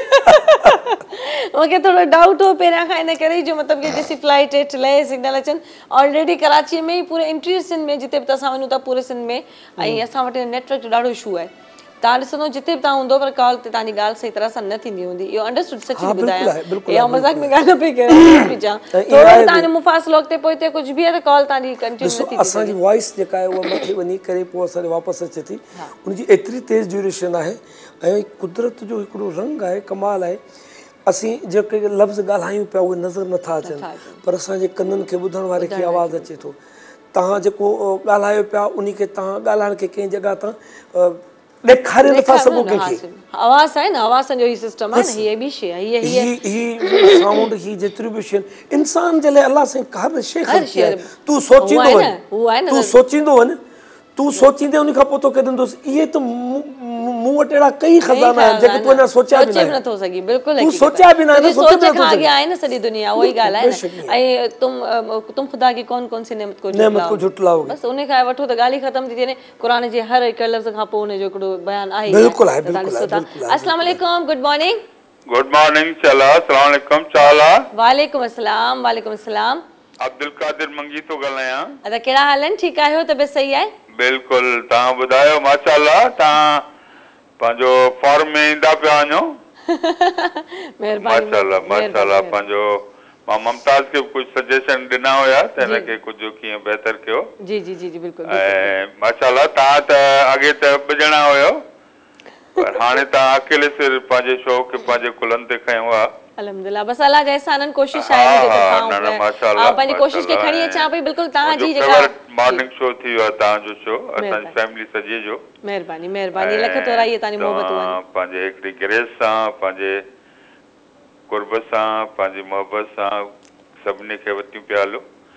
ओके थोड़ा डाउट हो पेरा खा इन करे जो मतलब कि जैसी फ्लाइट एट ले सिग्नल अचन ऑलरेडी कराची में ही पूरे इंटीरियर सिंध में जिते तसा वनु ता पूरे सिंध में आई असा वटे नेटवर्क जो डाडो इशू है ता ॾिसंदो जिते बि तव्हां हूंदो पर कॉल ते तव्हांजी ॻाल्हि सही तरह सां न थींदी हूंदी इहो अंडरस्टूड सची ॿुधायां या मज़ाक में ॻाल्हि न पई कयां थोरो तव्हांजो मुफ़ासिलो अॻिते पोइते कुझु बि आहे त कॉल तव्हांजी कंटिन्यू न थी असांजी वॉइस जेका आहे उहा मथे वञी करे पोइ असांखे वापसि अचे थी उनजी एतिरी तेज़ ड्यूरेशन आहे ऐं कुदरत जो हिकिड़ो रंग आहे कमाल आहे असीं जेके लफ़्ज़ ॻाल्हायूं पिया उहे नज़र नथा अचनि पर असांजे कननि खे ॿुधण वारे खे आवाज़ु अचे थो तव्हां जेको ॻाल्हायो पिया उन खे तव्हां ॻाल्हाइण खे कंहिं जॻह तां ॾेखारे नथा सघो कंहिंखे आवाज़ आहे न आवाज़ जो ही सिस्टम आहे न हीअ बि शइ आहे ही साउंड ही जेतिरियूं बि शयूं इंसान जे लाइ अलाह साईं हर शइ ख़र्ची आहे तूं सोचींदो वञ तूं सोचींदे उन खां पोइ तोखे ॾींदुसि इहे त मूं वटि अहिड़ा कई खज़ाना आहिनि जेके तूं अञा सोचिया बि न नथो सघी बिल्कुलु तूं सोचिया बि न सोच खां अॻियां आहे न सॼी दुनिया उहा ई ॻाल्हि आहे ऐं तुम खुदा की कौन कौन सी नेमत को झुटलाओ बस उन खां वठो त ॻाल्हि ई ख़तम थी थिए क़ुर जे हर हिकु लफ़्ज़ खां पोइ उनजो हिकिड़ो बयानु आहे बिल्कुलु आहे बिल्कुलु अस्सलाम वालेकुम गुड मॉर्निंग चला अस्सलाम वालेकुम चाला वालेकुम अस्सलाम अब्दुल कादिर मंगी तो ॻाल्हायां अदा कहिड़ा हाल आहिनि ठीकु आहियो तबियत सही आहे बिल्कुलु तव्हां ॿुधायो माशाअल्लाह तव्हां पंहिंजो फॉर्म में ईंदा पिया वञो माशाअल्लाह पंहिंजो मां मुमताज़ खे कुझु सजेशन ॾिना हुया त हिनखे कुझु कीअं बहितर कयो जी बिल्कुलु ऐं माशाअल्लाह तव्हां त अॻे त ॿ ॼणा हुयो पर हाणे तव्हां अकेले सिर पंहिंजे शो खे पंहिंजे कुलनि ते खयो आहे अल्हम्दुलिल्लाह बस अल्लाह जा एहसान कोशिश आहे मुझे तरफां पंहिंजी कोशिश के खणी अचां पई बिल्कुल तां जी जेका मॉर्निंग शो थी वियो तां जो शो असांजी फैमिली सॼे जो महिरबानी लख तोराई तानी मोहब्बत हुआ पंहिंजे हिकड़ी ग्रेस सां पंहिंजे कुर्ब सां पंहिंजी मोहब्बत सां सभिनी खे वतियूं पिया हलो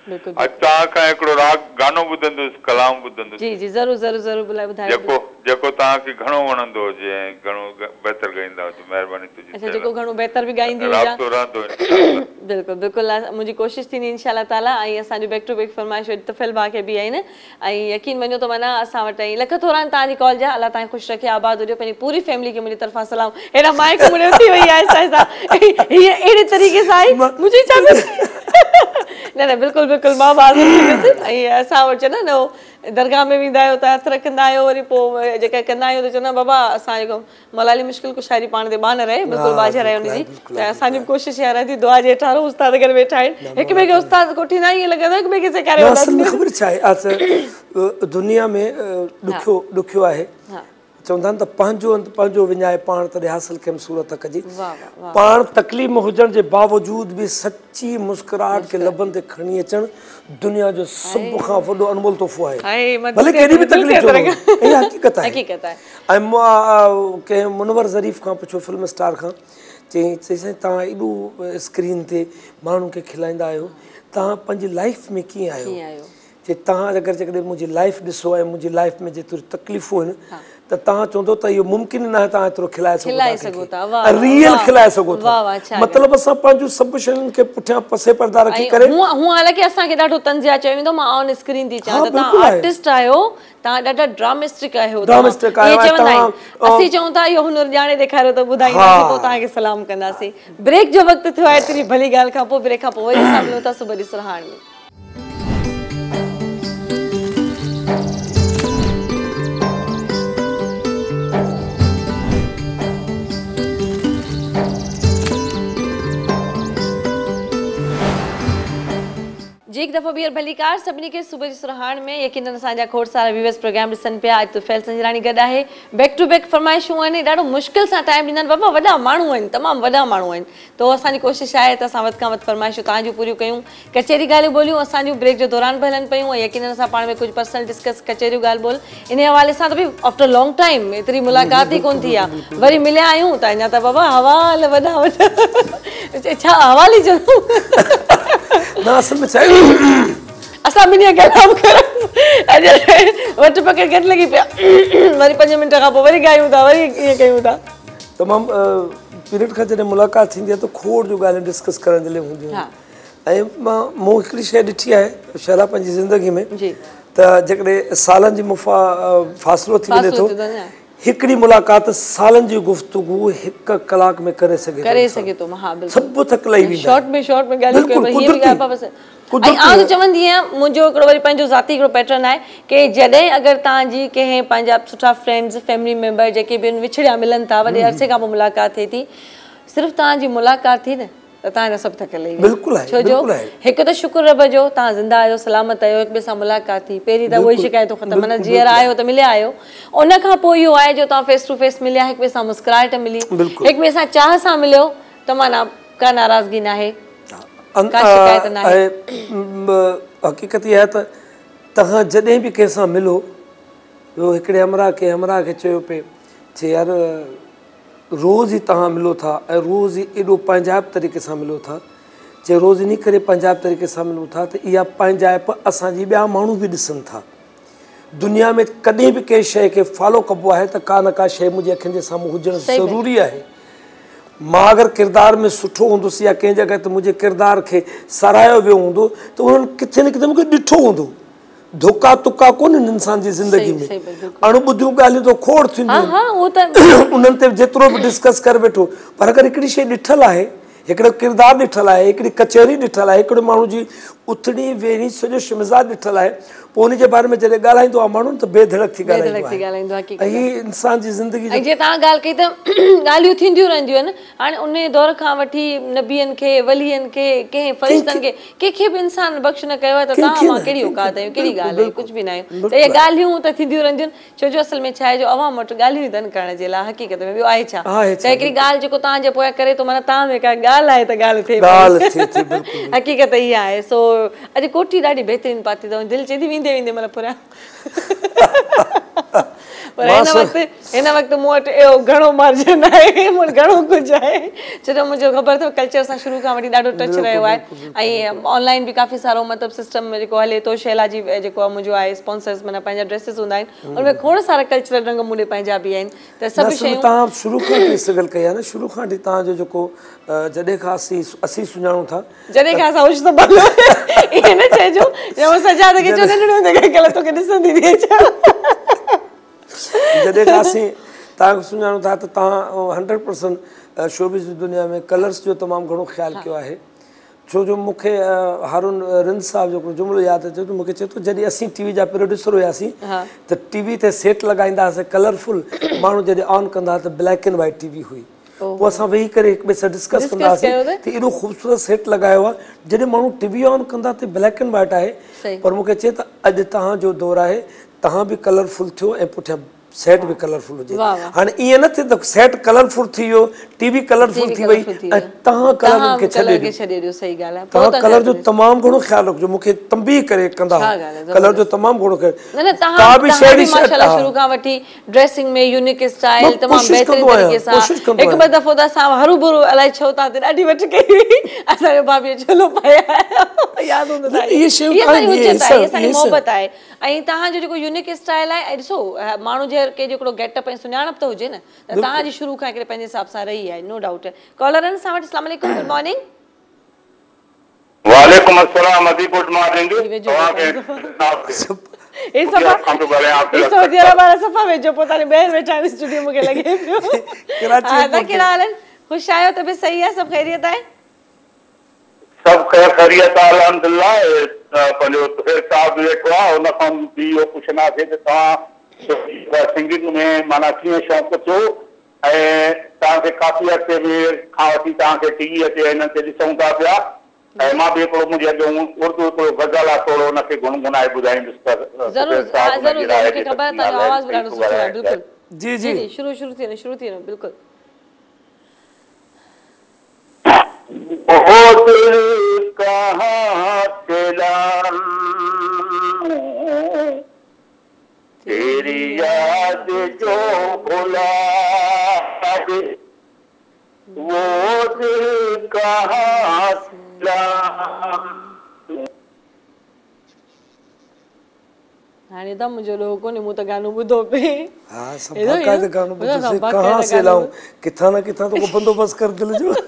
तव्हां खां हिकिड़ो राग गानो ॿुधंदुसि, कलाम ॿुधंदुसि। जी जी ज़रूर ज़रूर ज़रूर ॿुधायो। जेको तव्हांखे घणो वणंदो हुजे ऐं घणो बहितर ॻाईंदा हुजे, महिरबानी तुंहिंजी। अच्छा, जेको घणो बहितर बि ॻाईंदी हुजे। बिल्कुलु बिल्कुलु, मुंहिंजी कोशिशि थींदी इंशाअल्लाह ताला। ऐं असांजो बैक टू बैक फरमाइश इत्तफ़ैल भाउ खे बि आहिनि। ऐं यकीन मञो त माना असां वटि लख थोरान तव्हांजी कॉल जा। अलाह तव्हांखे ख़ुशि रखे, आबाद हुजो। पंहिंजी पूरी फैमिली खे मुंहिंजी तरफ़ां सलाम। हेॾा माइक मुड़े उथी वई आहे आहिस्ता आहिस्ता, हीअ अहिड़े तरीक़े सां आई मुंहिंजी छा न न बिल्कुलु बिल्कुलु मां बाज़ थींदसि। ऐं असां वटि चवंदा न उहो दरगाह में वेंदा आहियो त हथ रखंदा आहियो, वरी पोइ जेका कंदा आहियूं त चवंदा बाबा असां जेको मलाली मुश्किल कुशाइरी पाण ते बान रहे, बिल्कुलु बाज़ रहे हुनजी। त असांजी कोशिशि इहा रहंदी दुआ जे हेठां उस्ताद अगरि वेठा आहिनि, हिक ॿिए खे उस्ताद कोठींदा ईअं लॻंदो हिक ॿिए खे सेखारे। ख़बर छा आहे, दुनिया में ॾुखियो आहे। चवंदा आहिनि त पंहिंजो विञाए पाण तॾहिं हासिल कंहिं सूरत कजे। पाण तकलीफ़ हुजण जे बावजूद बि सची मुस्कुराहट खे लबनि ते खणी अचणु दुनिया जो सभ खां वॾो अनमोल तोहफ़ो आहे, भले केॾी बि तकलीफ़ छो न। इहा हक़ीक़त आहे। ऐं मां कंहिं मुनवर ज़रीफ़ खां पुछियो, फिल्म स्टार खां, चईं तव्हां एॾो स्क्रीन ते माण्हुनि खे खिलाईंदा आहियो, तव्हां पंहिंजी लाइफ में कीअं आहियो? जे तव्हां अगरि जेकॾहिं मुंहिंजी लाइफ ॾिसो ऐं मुंहिंजी लाइफ में जेतिरी तकलीफ़ूं आहिनि त तव्हां चवंदो त इहो मुमकिन न आहे तव्हां एतिरो खिलाए सघो था, रियल खिलाए सघो था। मतिलबु असां पंहिंजूं सभु शयुनि खे पुठियां पसे पर्दा रखी करे हूअं हालांकि असांखे ॾाढो तंज़िया चयो वेंदो, मां ऑन स्क्रीन थी चवां त तव्हां आर्टिस्ट आहियो, तव्हां ॾाढा ड्रामेस्टिक आहियो। असीं चऊं था इहो हुनर ॼाणे ॾेखारियो त ॿुधाईंदासीं, पोइ तव्हांखे सलाम कंदासीं। ब्रेक जो वक़्तु थियो आहे, एतिरी भली ॻाल्हि खां पोइ ब्रेक खां पोइ वरी असां मिलूं था सुबुह जी सुरहाण में। जी एक दफ़ो ॿीहर भली कार सभिनी खे सुबुह जी सुरहाण में। यकीनन असांजा खोड़ सारा व्यूअर्स प्रोग्राम ॾिसनि पिया। अॼु तुफ़ैल संजराणी गॾु आहे। बैक टू बैक फरमाइशूं आहिनि, ॾाढो मुश्किल सां टाइम ॾींदा आहिनि बाबा, वॾा माण्हू आहिनि, तमामु वॾा माण्हू आहिनि। त असांजी कोशिशि आहे त असां वधि खां वधि फरमाइशूं तव्हांजूं पूरियूं कयूं। कचहरी ॻाल्हियूं ॿोलियूं असांजूं ब्रेक जो दौरान बि हलनि पियूं। ऐं यकीनन असां पाण में कुझु पर्सनल डिस्कस कचहरियूं ॻाल्हि ॿोल इन हवाले सां त बि आफ्टर लॉन्ग टाइम एतिरी मुलाक़ात ई कोन थी आहे। वरी मिलिया आहियूं त अञा त बाबा हवाल वॾा वॾा छा हवाल ई चवंदो न, असल में छा असां ॿिनी कलाम वटि पकड़ गॾु लॻी पिया, वरी 5 मिंट खां पोइ वरी ॻायूं था, वरी ईअं कयूं था। तमामु पीरियड खां जॾहिं मुलाक़ात थींदी आहे त खोड़ जूं ॻाल्हियूं डिस्कस करण जे लाइ हूंदियूं आहिनि। ऐं मूं हिकिड़ी शइ ॾिठी आहे शहरा पंहिंजी ज़िंदगी में, त जेकॾहिं सालनि जी फ़ासिलो थी वञे थो, हिकिड़ी मुलाक़ात सालनि जी गुफ़्तगू 1 कलाक में करे सघे थो। सभु थक लही वेंदा, शॉर्ट में ॻाल्हियूं। ऐं आउं चवंदी आहियां, मुंहिंजो हिकिड़ो वरी पंहिंजो ज़ाती हिकिड़ो पैटर्न आहे कि जॾहिं अगरि तव्हांजी कंहिं पंहिंजा सुठा फ्रेंड्स फैमिली मेंबर जेके बि विछड़िया मिलनि था, वॾे अरसे खां पोइ मुलाक़ात थिए थी, सिर्फ़ु तव्हांजी मुलाक़ात थी न त तव्हांजा सभु थक लही वेंदा। छो जो हिकु त शुक्र रब जो तव्हां ज़िंदा आहियो, सलामत आहियो, हिक ॿिए सां मुलाक़ात थी। पहिरीं त उहो ई शिकायतूं ख़तमु, माना जीअर आहियो त मिलिया आहियो। उन खां पोइ इहो आहे जो तव्हां फेस टू फेस मिलिया, हिक ॿिए सां मुस्कुराहट मिली, हिक ॿिए सां चाह सां मिलियो, त माना का नाराज़गी न आहे, का शिकायत न आहे। हक़ीक़त इहा आहे त तव्हां जॾहिं बि कंहिं सां मिलो, ॿियो हिकिड़े हमरा खे चयो पिए चए यार रोज़ ई तव्हां मिलो था ऐं रोज़ ई एॾो पंहिंजाइप तरीक़े सां मिलो था, चए रोज़ इन करे पंहिंजाइप तरीक़े सां मिलो था त इहा पंहिंजाइप असांजी ॿिया माण्हू बि ॾिसनि था। दुनिया में कॾहिं बि कंहिं शइ खे फॉलो कबो आहे त का न का शइ मुंहिंजी अखियुनि जे साम्हूं हुजणु ज़रूरी आहे। मां अगरि किरदार में सुठो हूंदुसि या कंहिं जॻह ते मुंहिंजे किरदार खे साराहियो वियो हूंदो त उन्हनि किथे न किथे मूंखे ॾिठो हूंदो। धोखा तुका कोन्हनि इंसान जी ज़िंदगी में, अणॿुधियूं ॻाल्हियूं त खोड़ थींदियूं, उन्हनि ते जेतिरो बि डिस्कस करे वेठो, पर अगरि हिकिड़ी शइ ॾिठल आहे, हिकिड़ो किरदारु ॾिठल आहे, हिकिड़ी कचहरी ॾिठल आहे, हिकिड़े माण्हू जी उथणी वेहणी सॼो शिमिज़ाज ॾिठल आहे, पोइ उन जे बारे में जॾहिं ॻाल्हाईंदो आहे माण्हू त बेधड़क थी ॻाल्हाईंदो आहे। ऐं हीअ इंसान जी ज़िंदगी ऐं जीअं तव्हां ॻाल्हि कई त ॻाल्हियूं थींदियूं रहंदियूं आहिनि। हाणे उन दौर खां वठी नबियनि खे, वलियनि खे, कंहिं फ़रिश्तनि खे, कंहिंखे बि इंसान बख़्श न कयो आहे त तव्हां मां कहिड़ी औकात आहियूं, कहिड़ी ॻाल्हि आहे, कुझु बि न आहे। त इहे ॻाल्हियूं त थींदियूं रहंदियूं आहिनि, छो जो असल में छा आहे जो अवाम वटि ॻाल्हियूं ई अथनि करण जे लाइ, हक़ीक़त में ॿियो आहे छा। त हिकिड़ी ॻाल्हि जेको तव्हांजे पोयां करे थो, माना तव्हां में का ॻाल्हि आहे त ॻाल्हि थिए, हक़ीक़त इहा आहे। सो अॼु कोठी ॾाढी बहितरीनु पाती अथव, दिलि चए थी वेंदे वेंदे मतलब पुरा पर हिन वक़्तु मूं वटि घणो मार्जन आहे, मूं वटि घणो कुझु आहे, छो जो मुंहिंजो ख़बर अथव कल्चर सां शुरू खां वठी ॾाढो टच रहियो आहे ऐं ऑनलाइन बि काफ़ी सारो मतिलबु सिस्टम जेको हले थो। शैला जी जेको आहे मुंहिंजो आहे स्पॉन्सर्स, माना पंहिंजा ड्रेसिस हूंदा आहिनि, उनमें खोड़ सारा कल्चरल रंग मूं ॾे पंहिंजा बि आहिनि। त सभु शयूं तव्हां शुरू खां वठी स्ट्रगल कई आहे न, शुरू खां वठी तव्हांजो जेको जॾहिं खां असीं सुञाणूं था, जॾहिं खां असां उछ संभालो ईअं न चइजो सजाद खे चओ नंढड़ो हूंदे कल्ह तोखे ॾिसंदी थी अचां। जॾहिं खां असीं तव्हांखे सुञाणूं था त तव्हां 100% शोबिज़ जी दुनिया में कलर्स जो तमामु घणो ख़्यालु कयो आहे। छो जो मूंखे हारून रिंद साहिब जो जुमिलो यादि अचे थो, मूंखे चए थो जॾहिं असीं टीवी जा प्रोड्यूसर हुयासीं त टीवी ते सेट लॻाईंदा हुआसीं कलरफुल, माण्हू जॾहिं ऑन कंदा त ब्लैक एंड वाइट टीवी हुई, पोइ असां वेही करे हिक ॿिए सां डिस्कस कंदा हुआसीं त एॾो ख़ूबसूरत सेट लॻायो आहे। जॾहिं माण्हू टीवी ऑन कंदा त ब्लैक एंड वाइट आहे, पर मूंखे चए त अॼु तव्हांजो दौरु आहे, तव्हां बि कलरफुल थियो ऐं पुठियां सेट भी कलरफुल हुजे। हाणे ईअं न थिए त सेट कलरफुल थी वियो, टीवी कलरफुल थी वई ऐं तव्हां कलर खे छॾे ॾियो। सही ॻाल्हि आहे, तव्हां कलर जो तमामु घणो ख़्यालु रखिजो, मूंखे तंबीह करे कंदा कलर जो तमामु घणो ख़्यालु। न तव्हां बि माशाल्लाह शुरू खां वठी ड्रेसिंग में यूनिक स्टाइल तमामु बहितरीन तरीक़े सां, हिकु ॿ दफ़ो त असां हरू भरू अलाए छो था ते ॾाढी वठ कई हुई, असांजो भाभी चलो पाया यादि हूंदो आहे। इहे असांजी मोहबत आहे ऐं तव्हांजो जेको यूनिक स्टाइल आहे, ॾिसो माण्हू जे के हिकिड़ो गेटअप ऐं सुञाणप त हुजे न, त तव्हांजी शुरू खां हिकिड़े पंहिंजे हिसाब सां रही आहे, नो डाउट। कॉलर आहिनि असां वटि, अस्सलाम वालेकुम, गुड मॉर्निंग। वालेकुम अस्सलाम, अजी गुड मॉर्निंग। सऊदी अरब वारा सफ़ा वेझो, पोइ तव्हांजे ॿाहिरि वेठा आहिनि स्टूडियो, मूंखे लॻे पियो। तव्हां कहिड़ा हाल आहिनि? ख़ुशि आहियो? तबियत सही आहे? सभु ख़ैरियत आहे? सब खैरियत अल्हम्दुलिल्लाह। पंहिंजो साहब वेठो आहे, हुन खां बि इहो पुछंदासीं त तव्हां सिंगिंग में माना कीअं शौक़ु थियो ऐं तव्हांखे काफ़ी अर्से खां वठी तव्हांखे टीवी ते हिन ते ॾिसूं था पिया, ऐं मां बि हिकिड़ो मुंहिंजे अॻियां उर्दू हिकिड़ो गज़ल आहे, थोरो हुनखे गुनगुनाए ॿुधाईंदुसि त जी जी शुरू थी वञो बिल्कुलु। ओ दिल कहाँ चला तेरी याद जो भुला दे, वो दिल कहाँ चला। हाणे त मुंहिंजो ॾोहो कोन्हे, मूं त गानो ॿुधो पे। हाँ बाक़ाइदा गानो ॿुधोसीं, कहाँ से लाऊं, किथां न किथां तो बंदोबस्त कर दिल जो।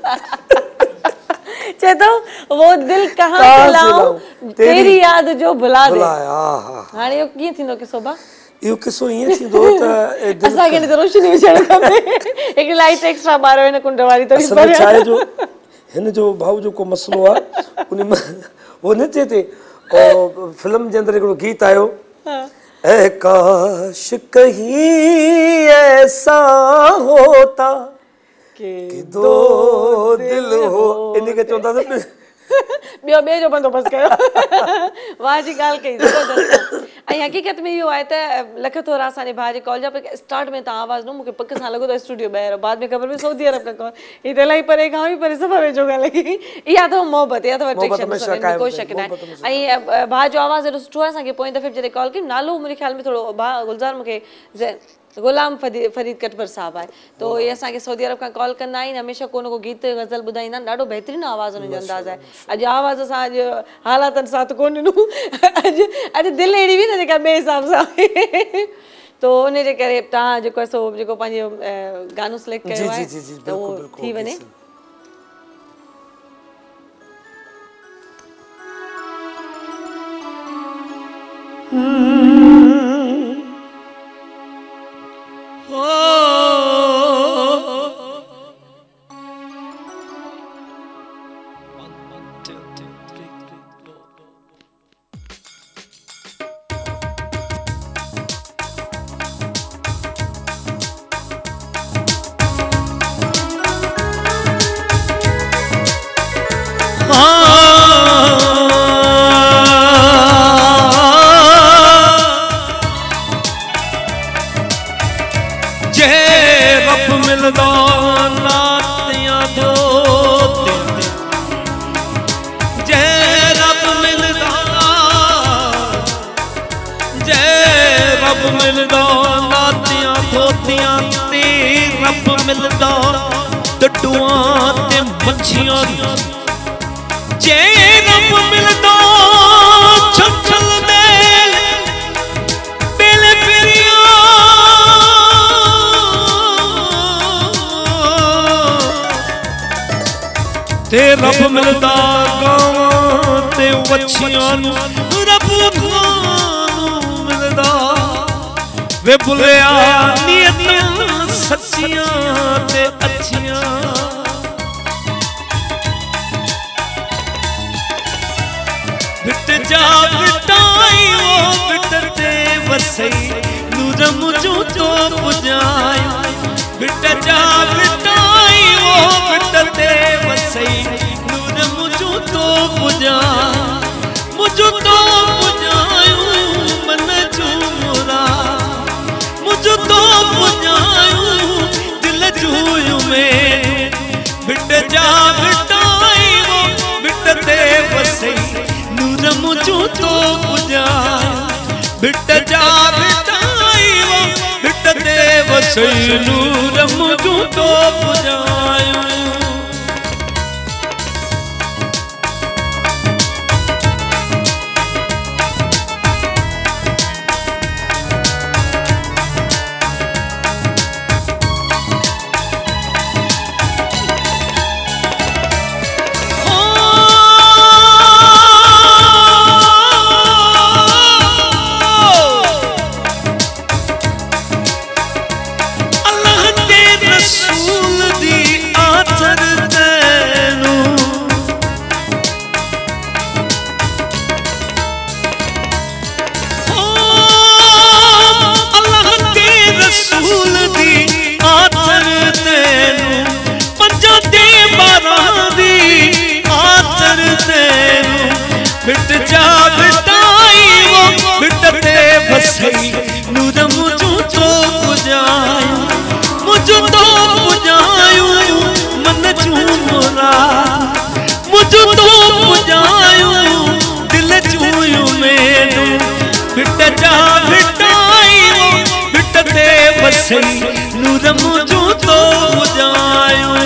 चए तो वो दिल कहाँ से लाऊं तेरी याद जो भुला दे। हाणे इहो कीअं थींदो किसो बा? इहो किसो ईअं थींदो त असांखे त रोशनी विझणु खपे, हिकु लाइट एक्स्ट्रा ॿारो हिन कुंड वारी त छा आहे जो हिन जो भाउ जेको मसलो आहे उन वो न चए ते फिल्म जे अंदरि हिकिड़ो गीत आयो, ऐ काश कहीं ऐसा होता कि दो दिल हो, इनखे चवंदा ॿियो जो बंदोबस्त कयो। वाह जी ॻाल्हि कई, ज़बरदस्त। ऐं हक़ीक़त में इहो आहे त लख थोरा असांजे भाउ जे कॉल जा, पर स्टार्ट में तव्हां आवाज़ न मूंखे पक सां लॻो त स्टूडियो ॿाहिरि, बाद में ख़बर पई सऊदी अरब खां कॉल, हीअ त इलाही परे खां बि परे सफ़ा वेझो ॻाल्हि लॻी। इहा अथव मोहबत, इहा अथव अट्रैक्शन, कोई शक न आहे। ऐं भाउ जो आवाज़ एॾो सुठो आहे, असांखे पोइ दफ़े जॾहिं कॉल कई नालो मुंहिंजे ख़्याल में थोरो भाउ गुलज़ार मूंखे गुलाम फरीद कटबर साहब आहे, तो इहे असांखे सऊदी अरब खां कॉल कंदा आहिनि, हमेशह को न को गीत गज़ल ॿुधाईंदा आहिनि, ॾाढो बहितरीनु आवाज़ हुनजो अंदाज़ आहे। अॼु आवाज़ सां अॼु हालातनि सां त कोन ॾिनूं, अॼु दिलि अहिड़ी हुई न जेका ॿिए हिसाब सां, तो उनजे करे तव्हां जेको सो जेको पंहिंजो गानो सिलेक्ट कयो आहे त उहो थी वञे। मिलदा नातियां रब मिलदा डड्डुआं ते मच्छियां जे रब मिलदा छछल दे बेले पिरिया ते रब मिलदा गावां ते वछियां नू रब मिलदा वे बुलिया नीयतां सच्चियां ते अच्छियां बिट जा बिटाई वो बिट ते वसई नूर मुझू तो पुजाई बिट जा बिटाई वो बिट ते वसई नूर मुझू तो पुजाई मुझू तो पुजायूं मन झूमरा मुझू तो पुजायूं दिल झूयूं में बिट जा बिटाई वो बिट ते वसई नूर मुझू तो पुजाई बिट जा बिटाई वो बिट ते वसई नूर मुझू तो पुजायूं बिट जा बिटाई वो बिट ते वसई नूर मुझू तो पुजायूं मुझू तो पुजायूं मन झूमरा मुझू तो पुजायूं दिल झूयूं मैनू बिट जा बिटाई वो बिट ते वसई नूर मुझू तो पुजायूं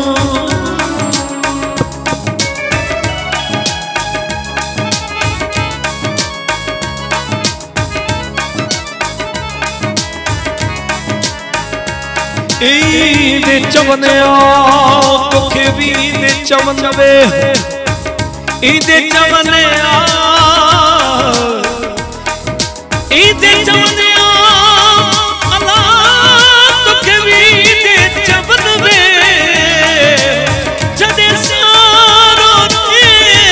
ईदे चवने तोखे भी ईदे चवन वे ईदे चवने ईदे चवने अल्लाह तोखे भी ईदे चवन वे जदे सारो ते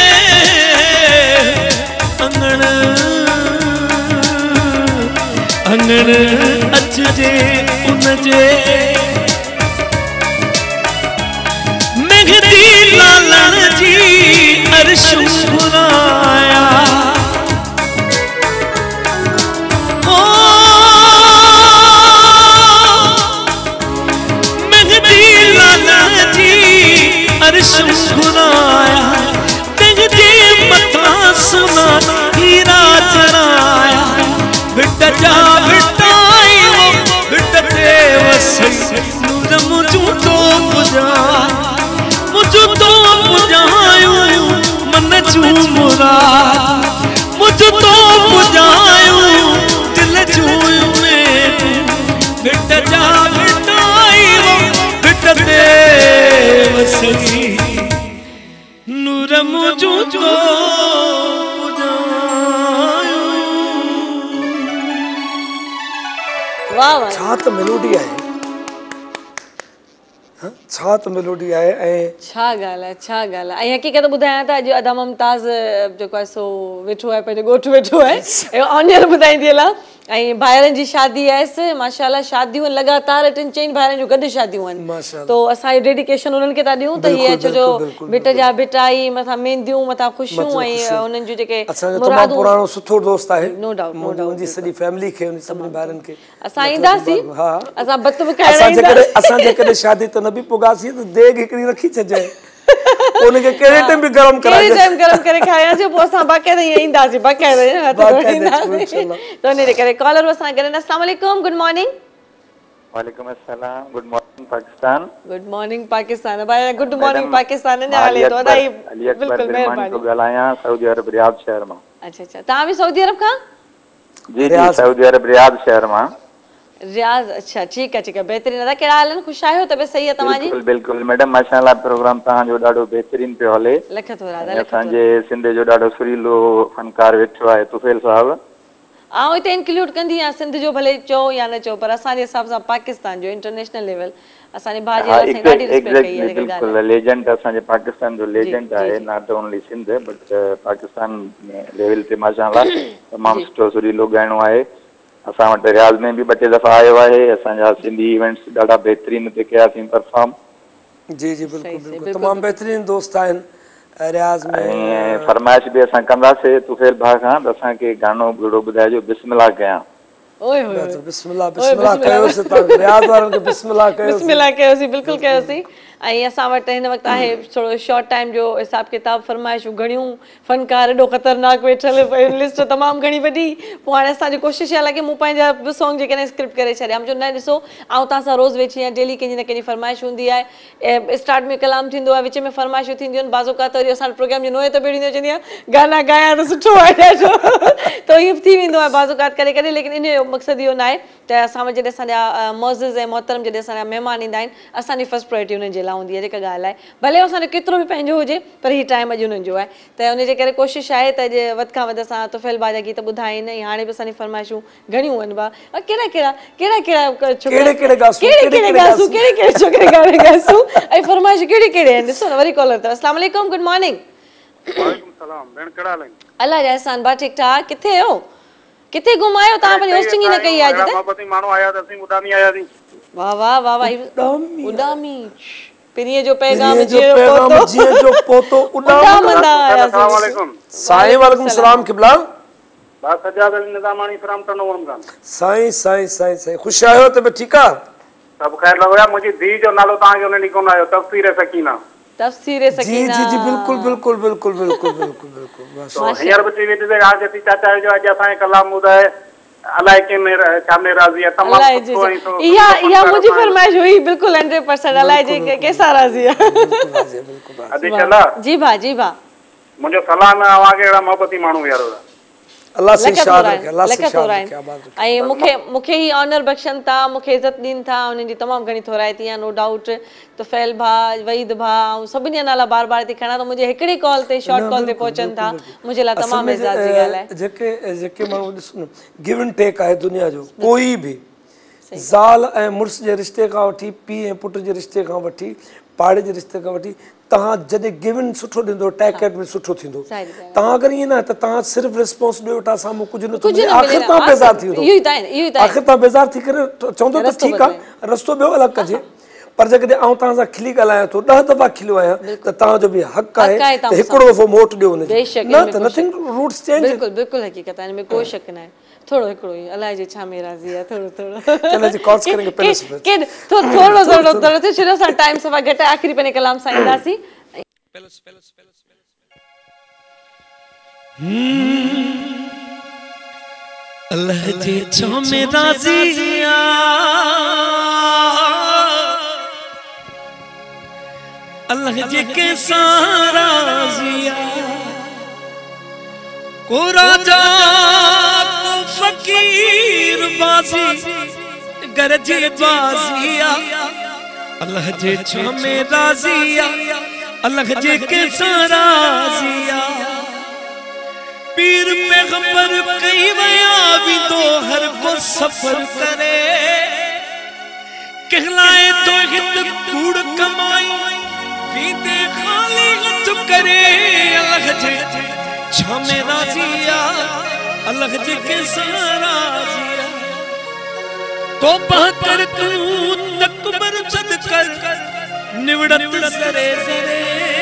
अंगण अंगण अचजे उनजे मेहदी लालन जी अर्श घुराया ओ मेहदी लालन जी अर्श घुराया तेरे मथा सुना हीरा चराया बिट जा बिटाई वो बिट ते वसई नूर मुझू तो पुजाई मुझू तो पुजायूं मन झूमरा मुझू तो पुजायूं दिल झूयूं मैनू बिट जा बिटाई वो बिट ते वसई नूर मुझू तो पुजायूं वाह वाह छा त मेलोडी आहे छा त मेलोडी आहे ऐं छा ॻाल्हि आहे छा ॻाल्हि आहे ऐं हक़ीक़त ॿुधायां त अॼु अदा मुमताज़ जेको आहे सो वेठो आहे पंहिंजो ॻोठु वेठो आहे ऑनियर ॿुधाईंदी हलां ऐं भाइरनि जी शादी आयसि माशाल्लाह शादियूं लगातार 3-4 भाइरनि जूं गॾु शादियूं आहिनि तो असां डेडिकेशन उन्हनि खे था ॾियूं त हीअ छो जो बिट जा बिटाई मथां मेहंदियूं मथां ख़ुशियूं ऐं उन्हनि जूं जेके मुरादूं पुराणो सुठो दोस्त आहे नो डाउट मुंहिंजी सॼी फैमिली खे उन सभिनी भाइरनि खे असां ईंदासीं हा असां बत बि खाइण असां जेकॾहिं शादी त न बि पुगासीं त देग हिकिड़ी रखी छॾिजांइ उनके केरे टाइम भी गरम करा केरे टाइम गरम करे खाया जो पोसा बाके नहीं इंदा जी बाके रहे तो ने करे कॉलर वसा करे अस्सलाम वालेकुम गुड मॉर्निंग वालेकुम अस्सलाम। Good morning Pakistan. Good morning Pakistan. भाई गुड मॉर्निंग पाकिस्तान ने हाले तो दाई बिल्कुल मेहरबानी। तो गलाया सऊदी अरब रियाद शहर में। अच्छा ता भी सऊदी अरब का? जी सऊदी अरब रियाद शहर में। रियाज अच्छा ठीक है बेहतरीन। दादा केड़ा हाल खुश आयो तबे सही है तमाजी? बिल्कुल बिल्कुल मैडम माशाल्लाह प्रोग्राम ता जो डाडो बेहतरीन पे हले। लख तो राधा लख असा जे सिंध जो डाडो सुरीलो फनकार वेठो है तुफेल साहब। आऊं इते इंक्लूड कंदी आ सिंध जो भले चो या न चो पर असा जे हिसाब से पाकिस्तान जो इंटरनेशनल लेवल असा ने भाजी असा डाडी रिस्पेक्ट कई है बिल्कुल लेजेंड असा जे पाकिस्तान जो लेजेंड है not only Sindh but Pakistan level ते माशाल्लाह तमाम सुठो सुरीलो गाणो है। असा वट रियाज में भी बटे दफा आयो है। असा जा सिंधी इवेंट्स डाडा बेहतरीन ते कया थी परफॉर्म। जी जी बिल्कुल बिल्कुल तमाम बेहतरीन दोस्त आइन रियाज में। फरमाइश भी असा कंदा से तुफेल भा का असा के गानो गुड़ो बुधायो बिस्मिल्लाह कया। ओए होए बिस्मिल्लाह बिस्मिल्लाह कयो से ता रियाज वारन के बिस्मिल्लाह कयो सी बिल्कुल कयो सी। आई असा वट इन वक्त है थोड़ो शॉर्ट टाइम जो हिसाब किताब फरमाइश घणियों फनकार एडो खतरनाक वेठल लिस्ट तमाम घणी वडी पो हाने असा जी कोशिश है लगे मु पंजा सॉन्ग जे कने स्क्रिप्ट करे छड़िया हम जो न दिसो आउ ता सा रोज वेठी डेली केनी न केनी फरमाइश हुंदी है। स्टार्ट में कलाम थिंदो है विच में फरमाइश थींदियन बाजो का तो असा प्रोग्राम जो नोए तो बेड़ी न चंदिया गाना गाया तो सुठो है तो ये थी विंदो है बाजो का करे करे लेकिन इन मकसद यो ना है त असा जडे असा मोअज़्ज़िज़ ए मोहतरम जडे असा मेहमान इंदा आइन असा नी फर्स्ट प्रायोरिटी उन जे हुंदी है जेका ॻाल्हि आहे भले असांजो केतिरो बि पंहिंजो हुजे पर हीउ टाइम अॼु हुननि जो आहे त उनजे करे कोशिशि आहे त अॼु वधि खां वधि असां तुफ़ैल भाउ जा गीत ॿुधाइनि ऐं हाणे बि असांजी फरमाइशूं घणियूं आहिनि भाउ कहिड़ा छोकिरे गाने ॻाइसूं ऐं फरमाइशूं कहिड़ी कहिड़ी आहिनि ॾिसो न वरी कॉलर अथव। अस्सलाम वालेकुम गुड मॉर्निंग। अल्लाह जा एहसान भाउ ठीकु ठाक किथे हो किथे घुम आयो तव्हां पंहिंजी होस्टिंग ई न कई आहे अॼु तक। वाह वाह वाह वाह उडामी पिरिये जो पैगाम जो पोतो उडामंदा। अस्सलाम वालेकुम साईं वालेकुम सलाम किबला बा सजाद अली निजामानी फ्रॉम टर्नओवर गान साईं साईं साईं साईं खुश आयो त ठीक आ सब खैर लगो या मुझे दी जो नालो ता के उन्हें कोन आयो तफसीर सकीना जी जी जी बिल्कुल बिल्कुल बिल्कुल बिल्कुल बिल्कुल बिल्कुल तो यार बच्चे वेटे से आज जति चाचा जो आज असा कलाम मुदाए अल्लाह के मेरा सामने राजी है तमाम तो या मुझे फरमाइश हुई बिल्कुल 100% अल्लाह जी के कैसा राजी है बिल्कुल अदी चला जी भा मुझे सलाम आवागे एड़ा मोहब्बती मानू यार अल्लाह से शाद रखे अल्लाह से शाद रखे आबाद आई मुखे ही ऑनर बख्शन था मुखे इज्जत दीन था उन जी तमाम घणी थोराइती है नो डाउट तुफ़ैल भा वहीद भा सभिनी नाला बार बार थी खणा तो मुझे हिकड़ी कॉल ते शॉर्ट कॉल ते पहुंचन था मुझे ला तमाम इज्जत जी गाल है जेके मानू ॾिसो गिव एंड टेक आहे दुनिया जो कोई भी ज़ाल ऐं मुड़स जे रिश्ते खां वठी पीउ ऐं पुट जे रिश्ते खां वठी पाड़े जे रिश्ते खां वठी तव्हां जॾहिं गिवन सुठो ॾींदो टेक एट में सुठो थींदो तव्हां अगरि ईअं न त तव्हां सिर्फ़ु रिस्पॉन्स ॾियो था साम्हूं कुझु न थींदो आख़िर तव्हां बेज़ार थी वेंदो आख़िर तव्हां बेज़ार थी करे चवंदो त ठीकु आहे रस्तो ॿियो अलॻि कजे पर जेकॾहिं आउं तव्हां सां खिली ॻाल्हायां थो 10 दफ़ा खिलियो आहियां त तव्हांजो बि हक़ आहे त हिकिड़ो दफ़ो मोट ॾियो हुनखे न त नथिंग रूट्स चेंज बिल्कुल बिल्कुल हकीकत है इनमें कोई शक ना है थोड़ो हिकड़ो ही अल्लाह जी छा में राजी है थोड़ो चलो जी कॉल्स करेंगे पहले के थोड़ो तो चलो सा टाइम सवा घटा आखिरी पे कलाम सा इंदासी अल्लाह जी छा में राजी अल्लाह जी के सारा राजिया को राजा को फकीर बाजी गरजे बाजिया अल्लाह जे छा में राजिया अल्लाह जे के सारा राजिया पीर पैगंबर कई वया भी तो हर को सफर करे कहलाए तो हित कूड़ कमाई वीते खाली गत करे अल्लाह जे छा में राजिया अल्लाह जे के सारा राजिया तौबा कर तू तकबर चद कर निवड़त सरे सरे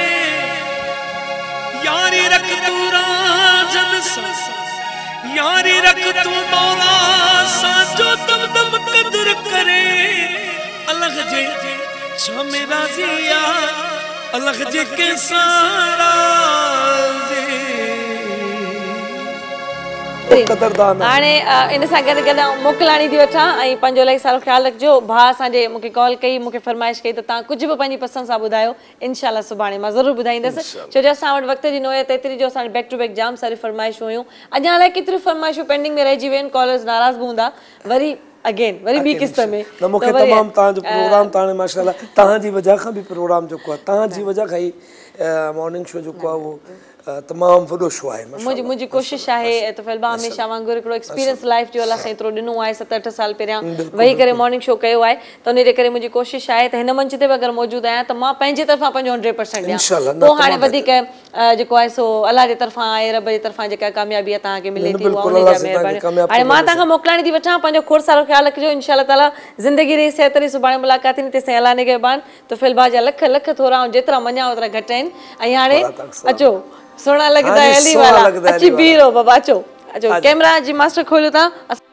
यारी रख तू राजन सा यारी रख तू मौला सा जो दम दम कदर करे अल्लाह जे छा में राजिया अल्लाह जे के सारा कदरदान हाणे इन सां गॾु गॾु मोकिलाणी थी वठां ऐं पंहिंजो इलाही सारो ख़्यालु रखिजो। भाउ असांजे मूंखे कॉल कई, मूंखे फरमाइश कई त तव्हां कुझु बि पंहिंजी पसंदि सां ॿुधायो, इनशाला सुभाणे मां ज़रूरु ॿुधाईंदसि। छो जो असां वटि वक़्त जी नोयत एतिरी जो असां बैक टू बैक जाम सारी फरमाइशूं हुयूं। अञा अलाए केतिरियूं फरमाइशूं पेंडिंग में रहिजी वियूं आहिनि, कॉलर्स नाराज़ बि हूंदा, वरी अगेन वरी ॿी किस्त में मूंखे तमामु तव्हांजो प्रोग्राम तव्हां माशाल्लाह तव्हांजी वजह खां बि प्रोग्राम जेको आहे तव्हांजी वजह खां ई मॉर्निंग शो जेको आहे उहो तमामु वॾो शो आहे। मुंहिंजी कोशिशि आहे तुफ़ैल भाउ हमेशह वांगुरु हिकिड़ो एक्सपीरियंस लाइफ जो अलाह साईं एतिरो ॾिनो आहे, 7-8 साल पहिरियां वेही करे मॉर्निंग शो कयो आहे, त उनजे करे मुंहिंजी कोशिशि आहे त हिन मंच ते बि अगरि मौजूदु आहियां त मां पंहिंजे तरफ़ां पंहिंजो 100% ॾियां। पोइ हाणे वधीक जेको आहे सो अलाह जे तरफ़ां आहे, रब जे तरफ़ां जेका कामयाबी आहे तव्हांखे मिले थी उहा उन जा महिरबानी। हाणे मां तव्हांखां मोकिलाइणी थी वठां, पंहिंजो खोड़ सारो ख़्यालु रखिजो। इंशाअल्लाह ताला ज़िंदगी रही सिहत रही, सुभाणे मुलाक़ात थींदी, तेसिताईं अलाह निगहबान। तुफ़ैल भाउ जा लख लख थोरा ऐं जेतिरा मञा ओतिरा घटि आहिनि। ऐं हाणे अचो, सोना लगदा है अली वाला, अच्छी बीरो बाबा, अचो अचो कैमरा जी मास्टर खोलो था।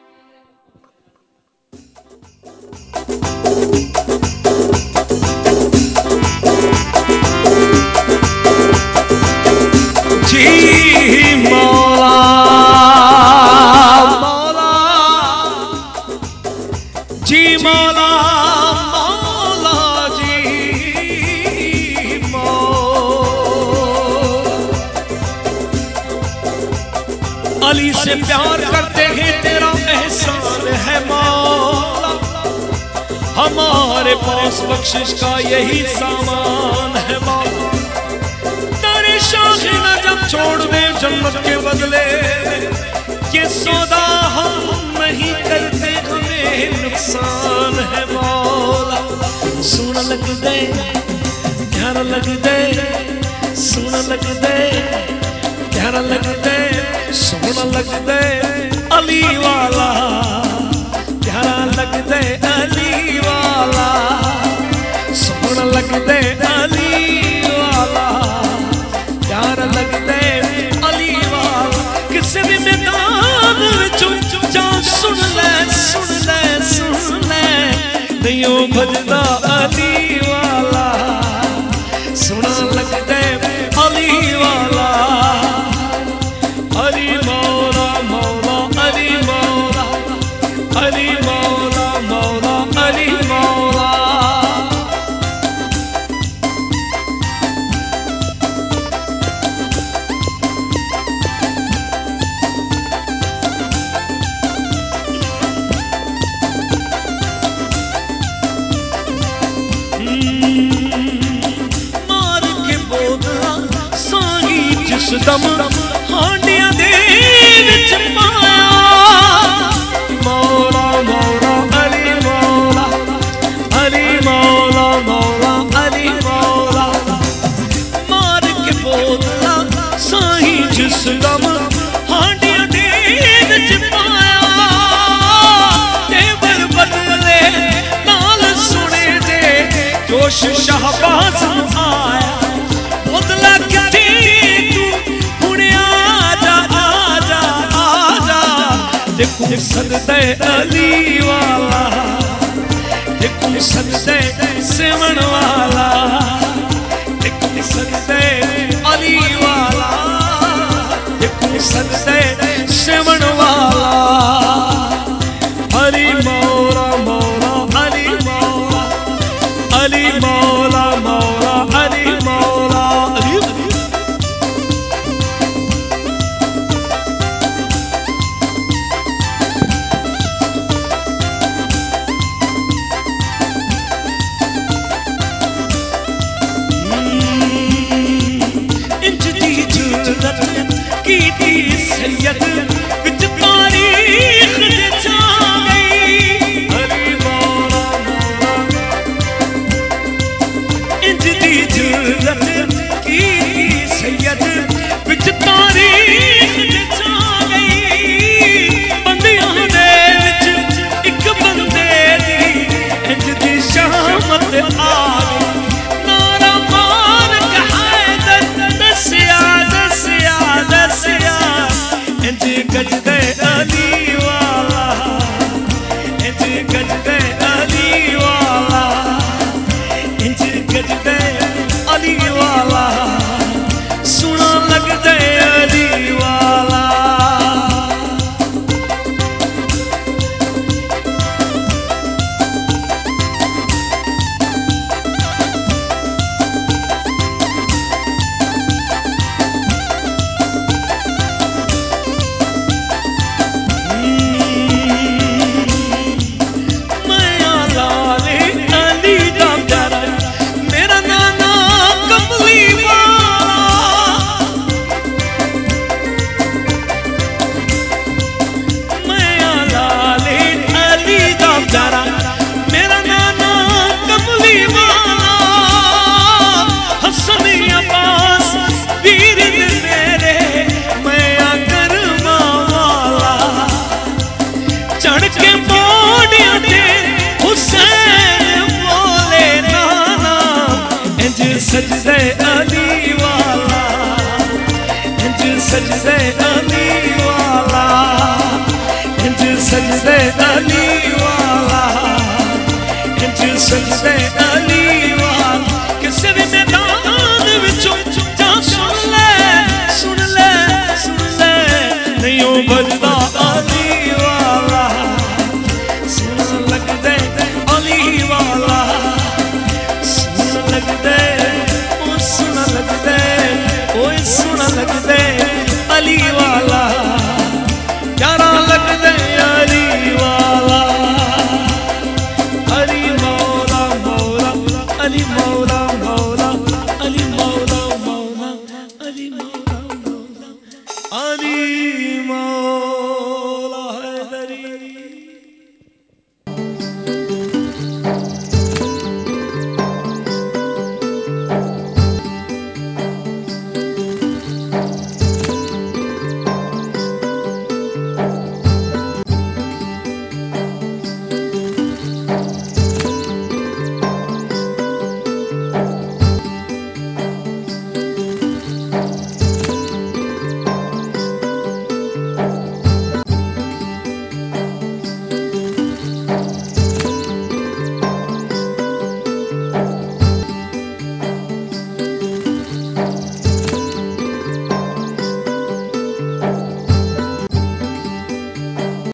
जी मौला मौला जी मौला अली से प्यार करते हैं तेरा एहसान है मौला, हमारे पास बख्शिश का यही सामान है मौला। तेरे शाख न जब छोड़ दे जन्नत के बदले, ये सौदा हम नहीं करते, हमें नुकसान है मौला। सोना लग दे, प्यारा लग दे, सोना लग दे, प्यारा लग दे, सोना लग दे अली वाला, प्यारा लग दे अली वाला, सोना लग दे अली वाला, प्यारा लग दे अली वाला। किसी भी मैदान विच जा सुन ले सुन ले सुन ले, नहीं भजदा अली वाला, सोना लग दे अली वाला। अली मौला मौला अली मौला, अली मौला मौला अली मौला। मार के बोतला साही जिस दम हांडिया दे विच पाया, मौला मौला अली मौला, अली मौला मौला अली मौला। मार के बोतला साही जिस दम हांडिया दे विच पाया, तेवर बदले नाल सुने दे जोश शाहबाज आया, बोतला किथे देखो सददे अली वाला, देखो सददे सेवन वाला, देखो सददे अली वाला, देखो सददे सेवन वाला। अली मौला मौला अली मौला, अली मौला मौला अली मौला। की सैयद विच तारीख दे छा गई, अली मौला मौला। इंज दी जुरत की सैयद विच तारीख दे छा गई, बंदियां दे विच इक बंदे दी इंज दी शामत आ गई। नारा मार के हैदर दसिया दसिया दसिया, इंज सजदे अली वाला, इंज सजदे अली वाला, इंज सजदे अली वाला, इंज सजदे अली वाला। किसी भी मैदान विचों जा सुन ले, सुन ले, सुन ले, नहीं ओ बजदा अली वाला, सुन लगदे अली वाला, सुन लगदे ओ सुन लगदे, ओए सुन लगदे अली वाला, प्यारा लगदे अली वाला, अली मौला मौला अली मौला।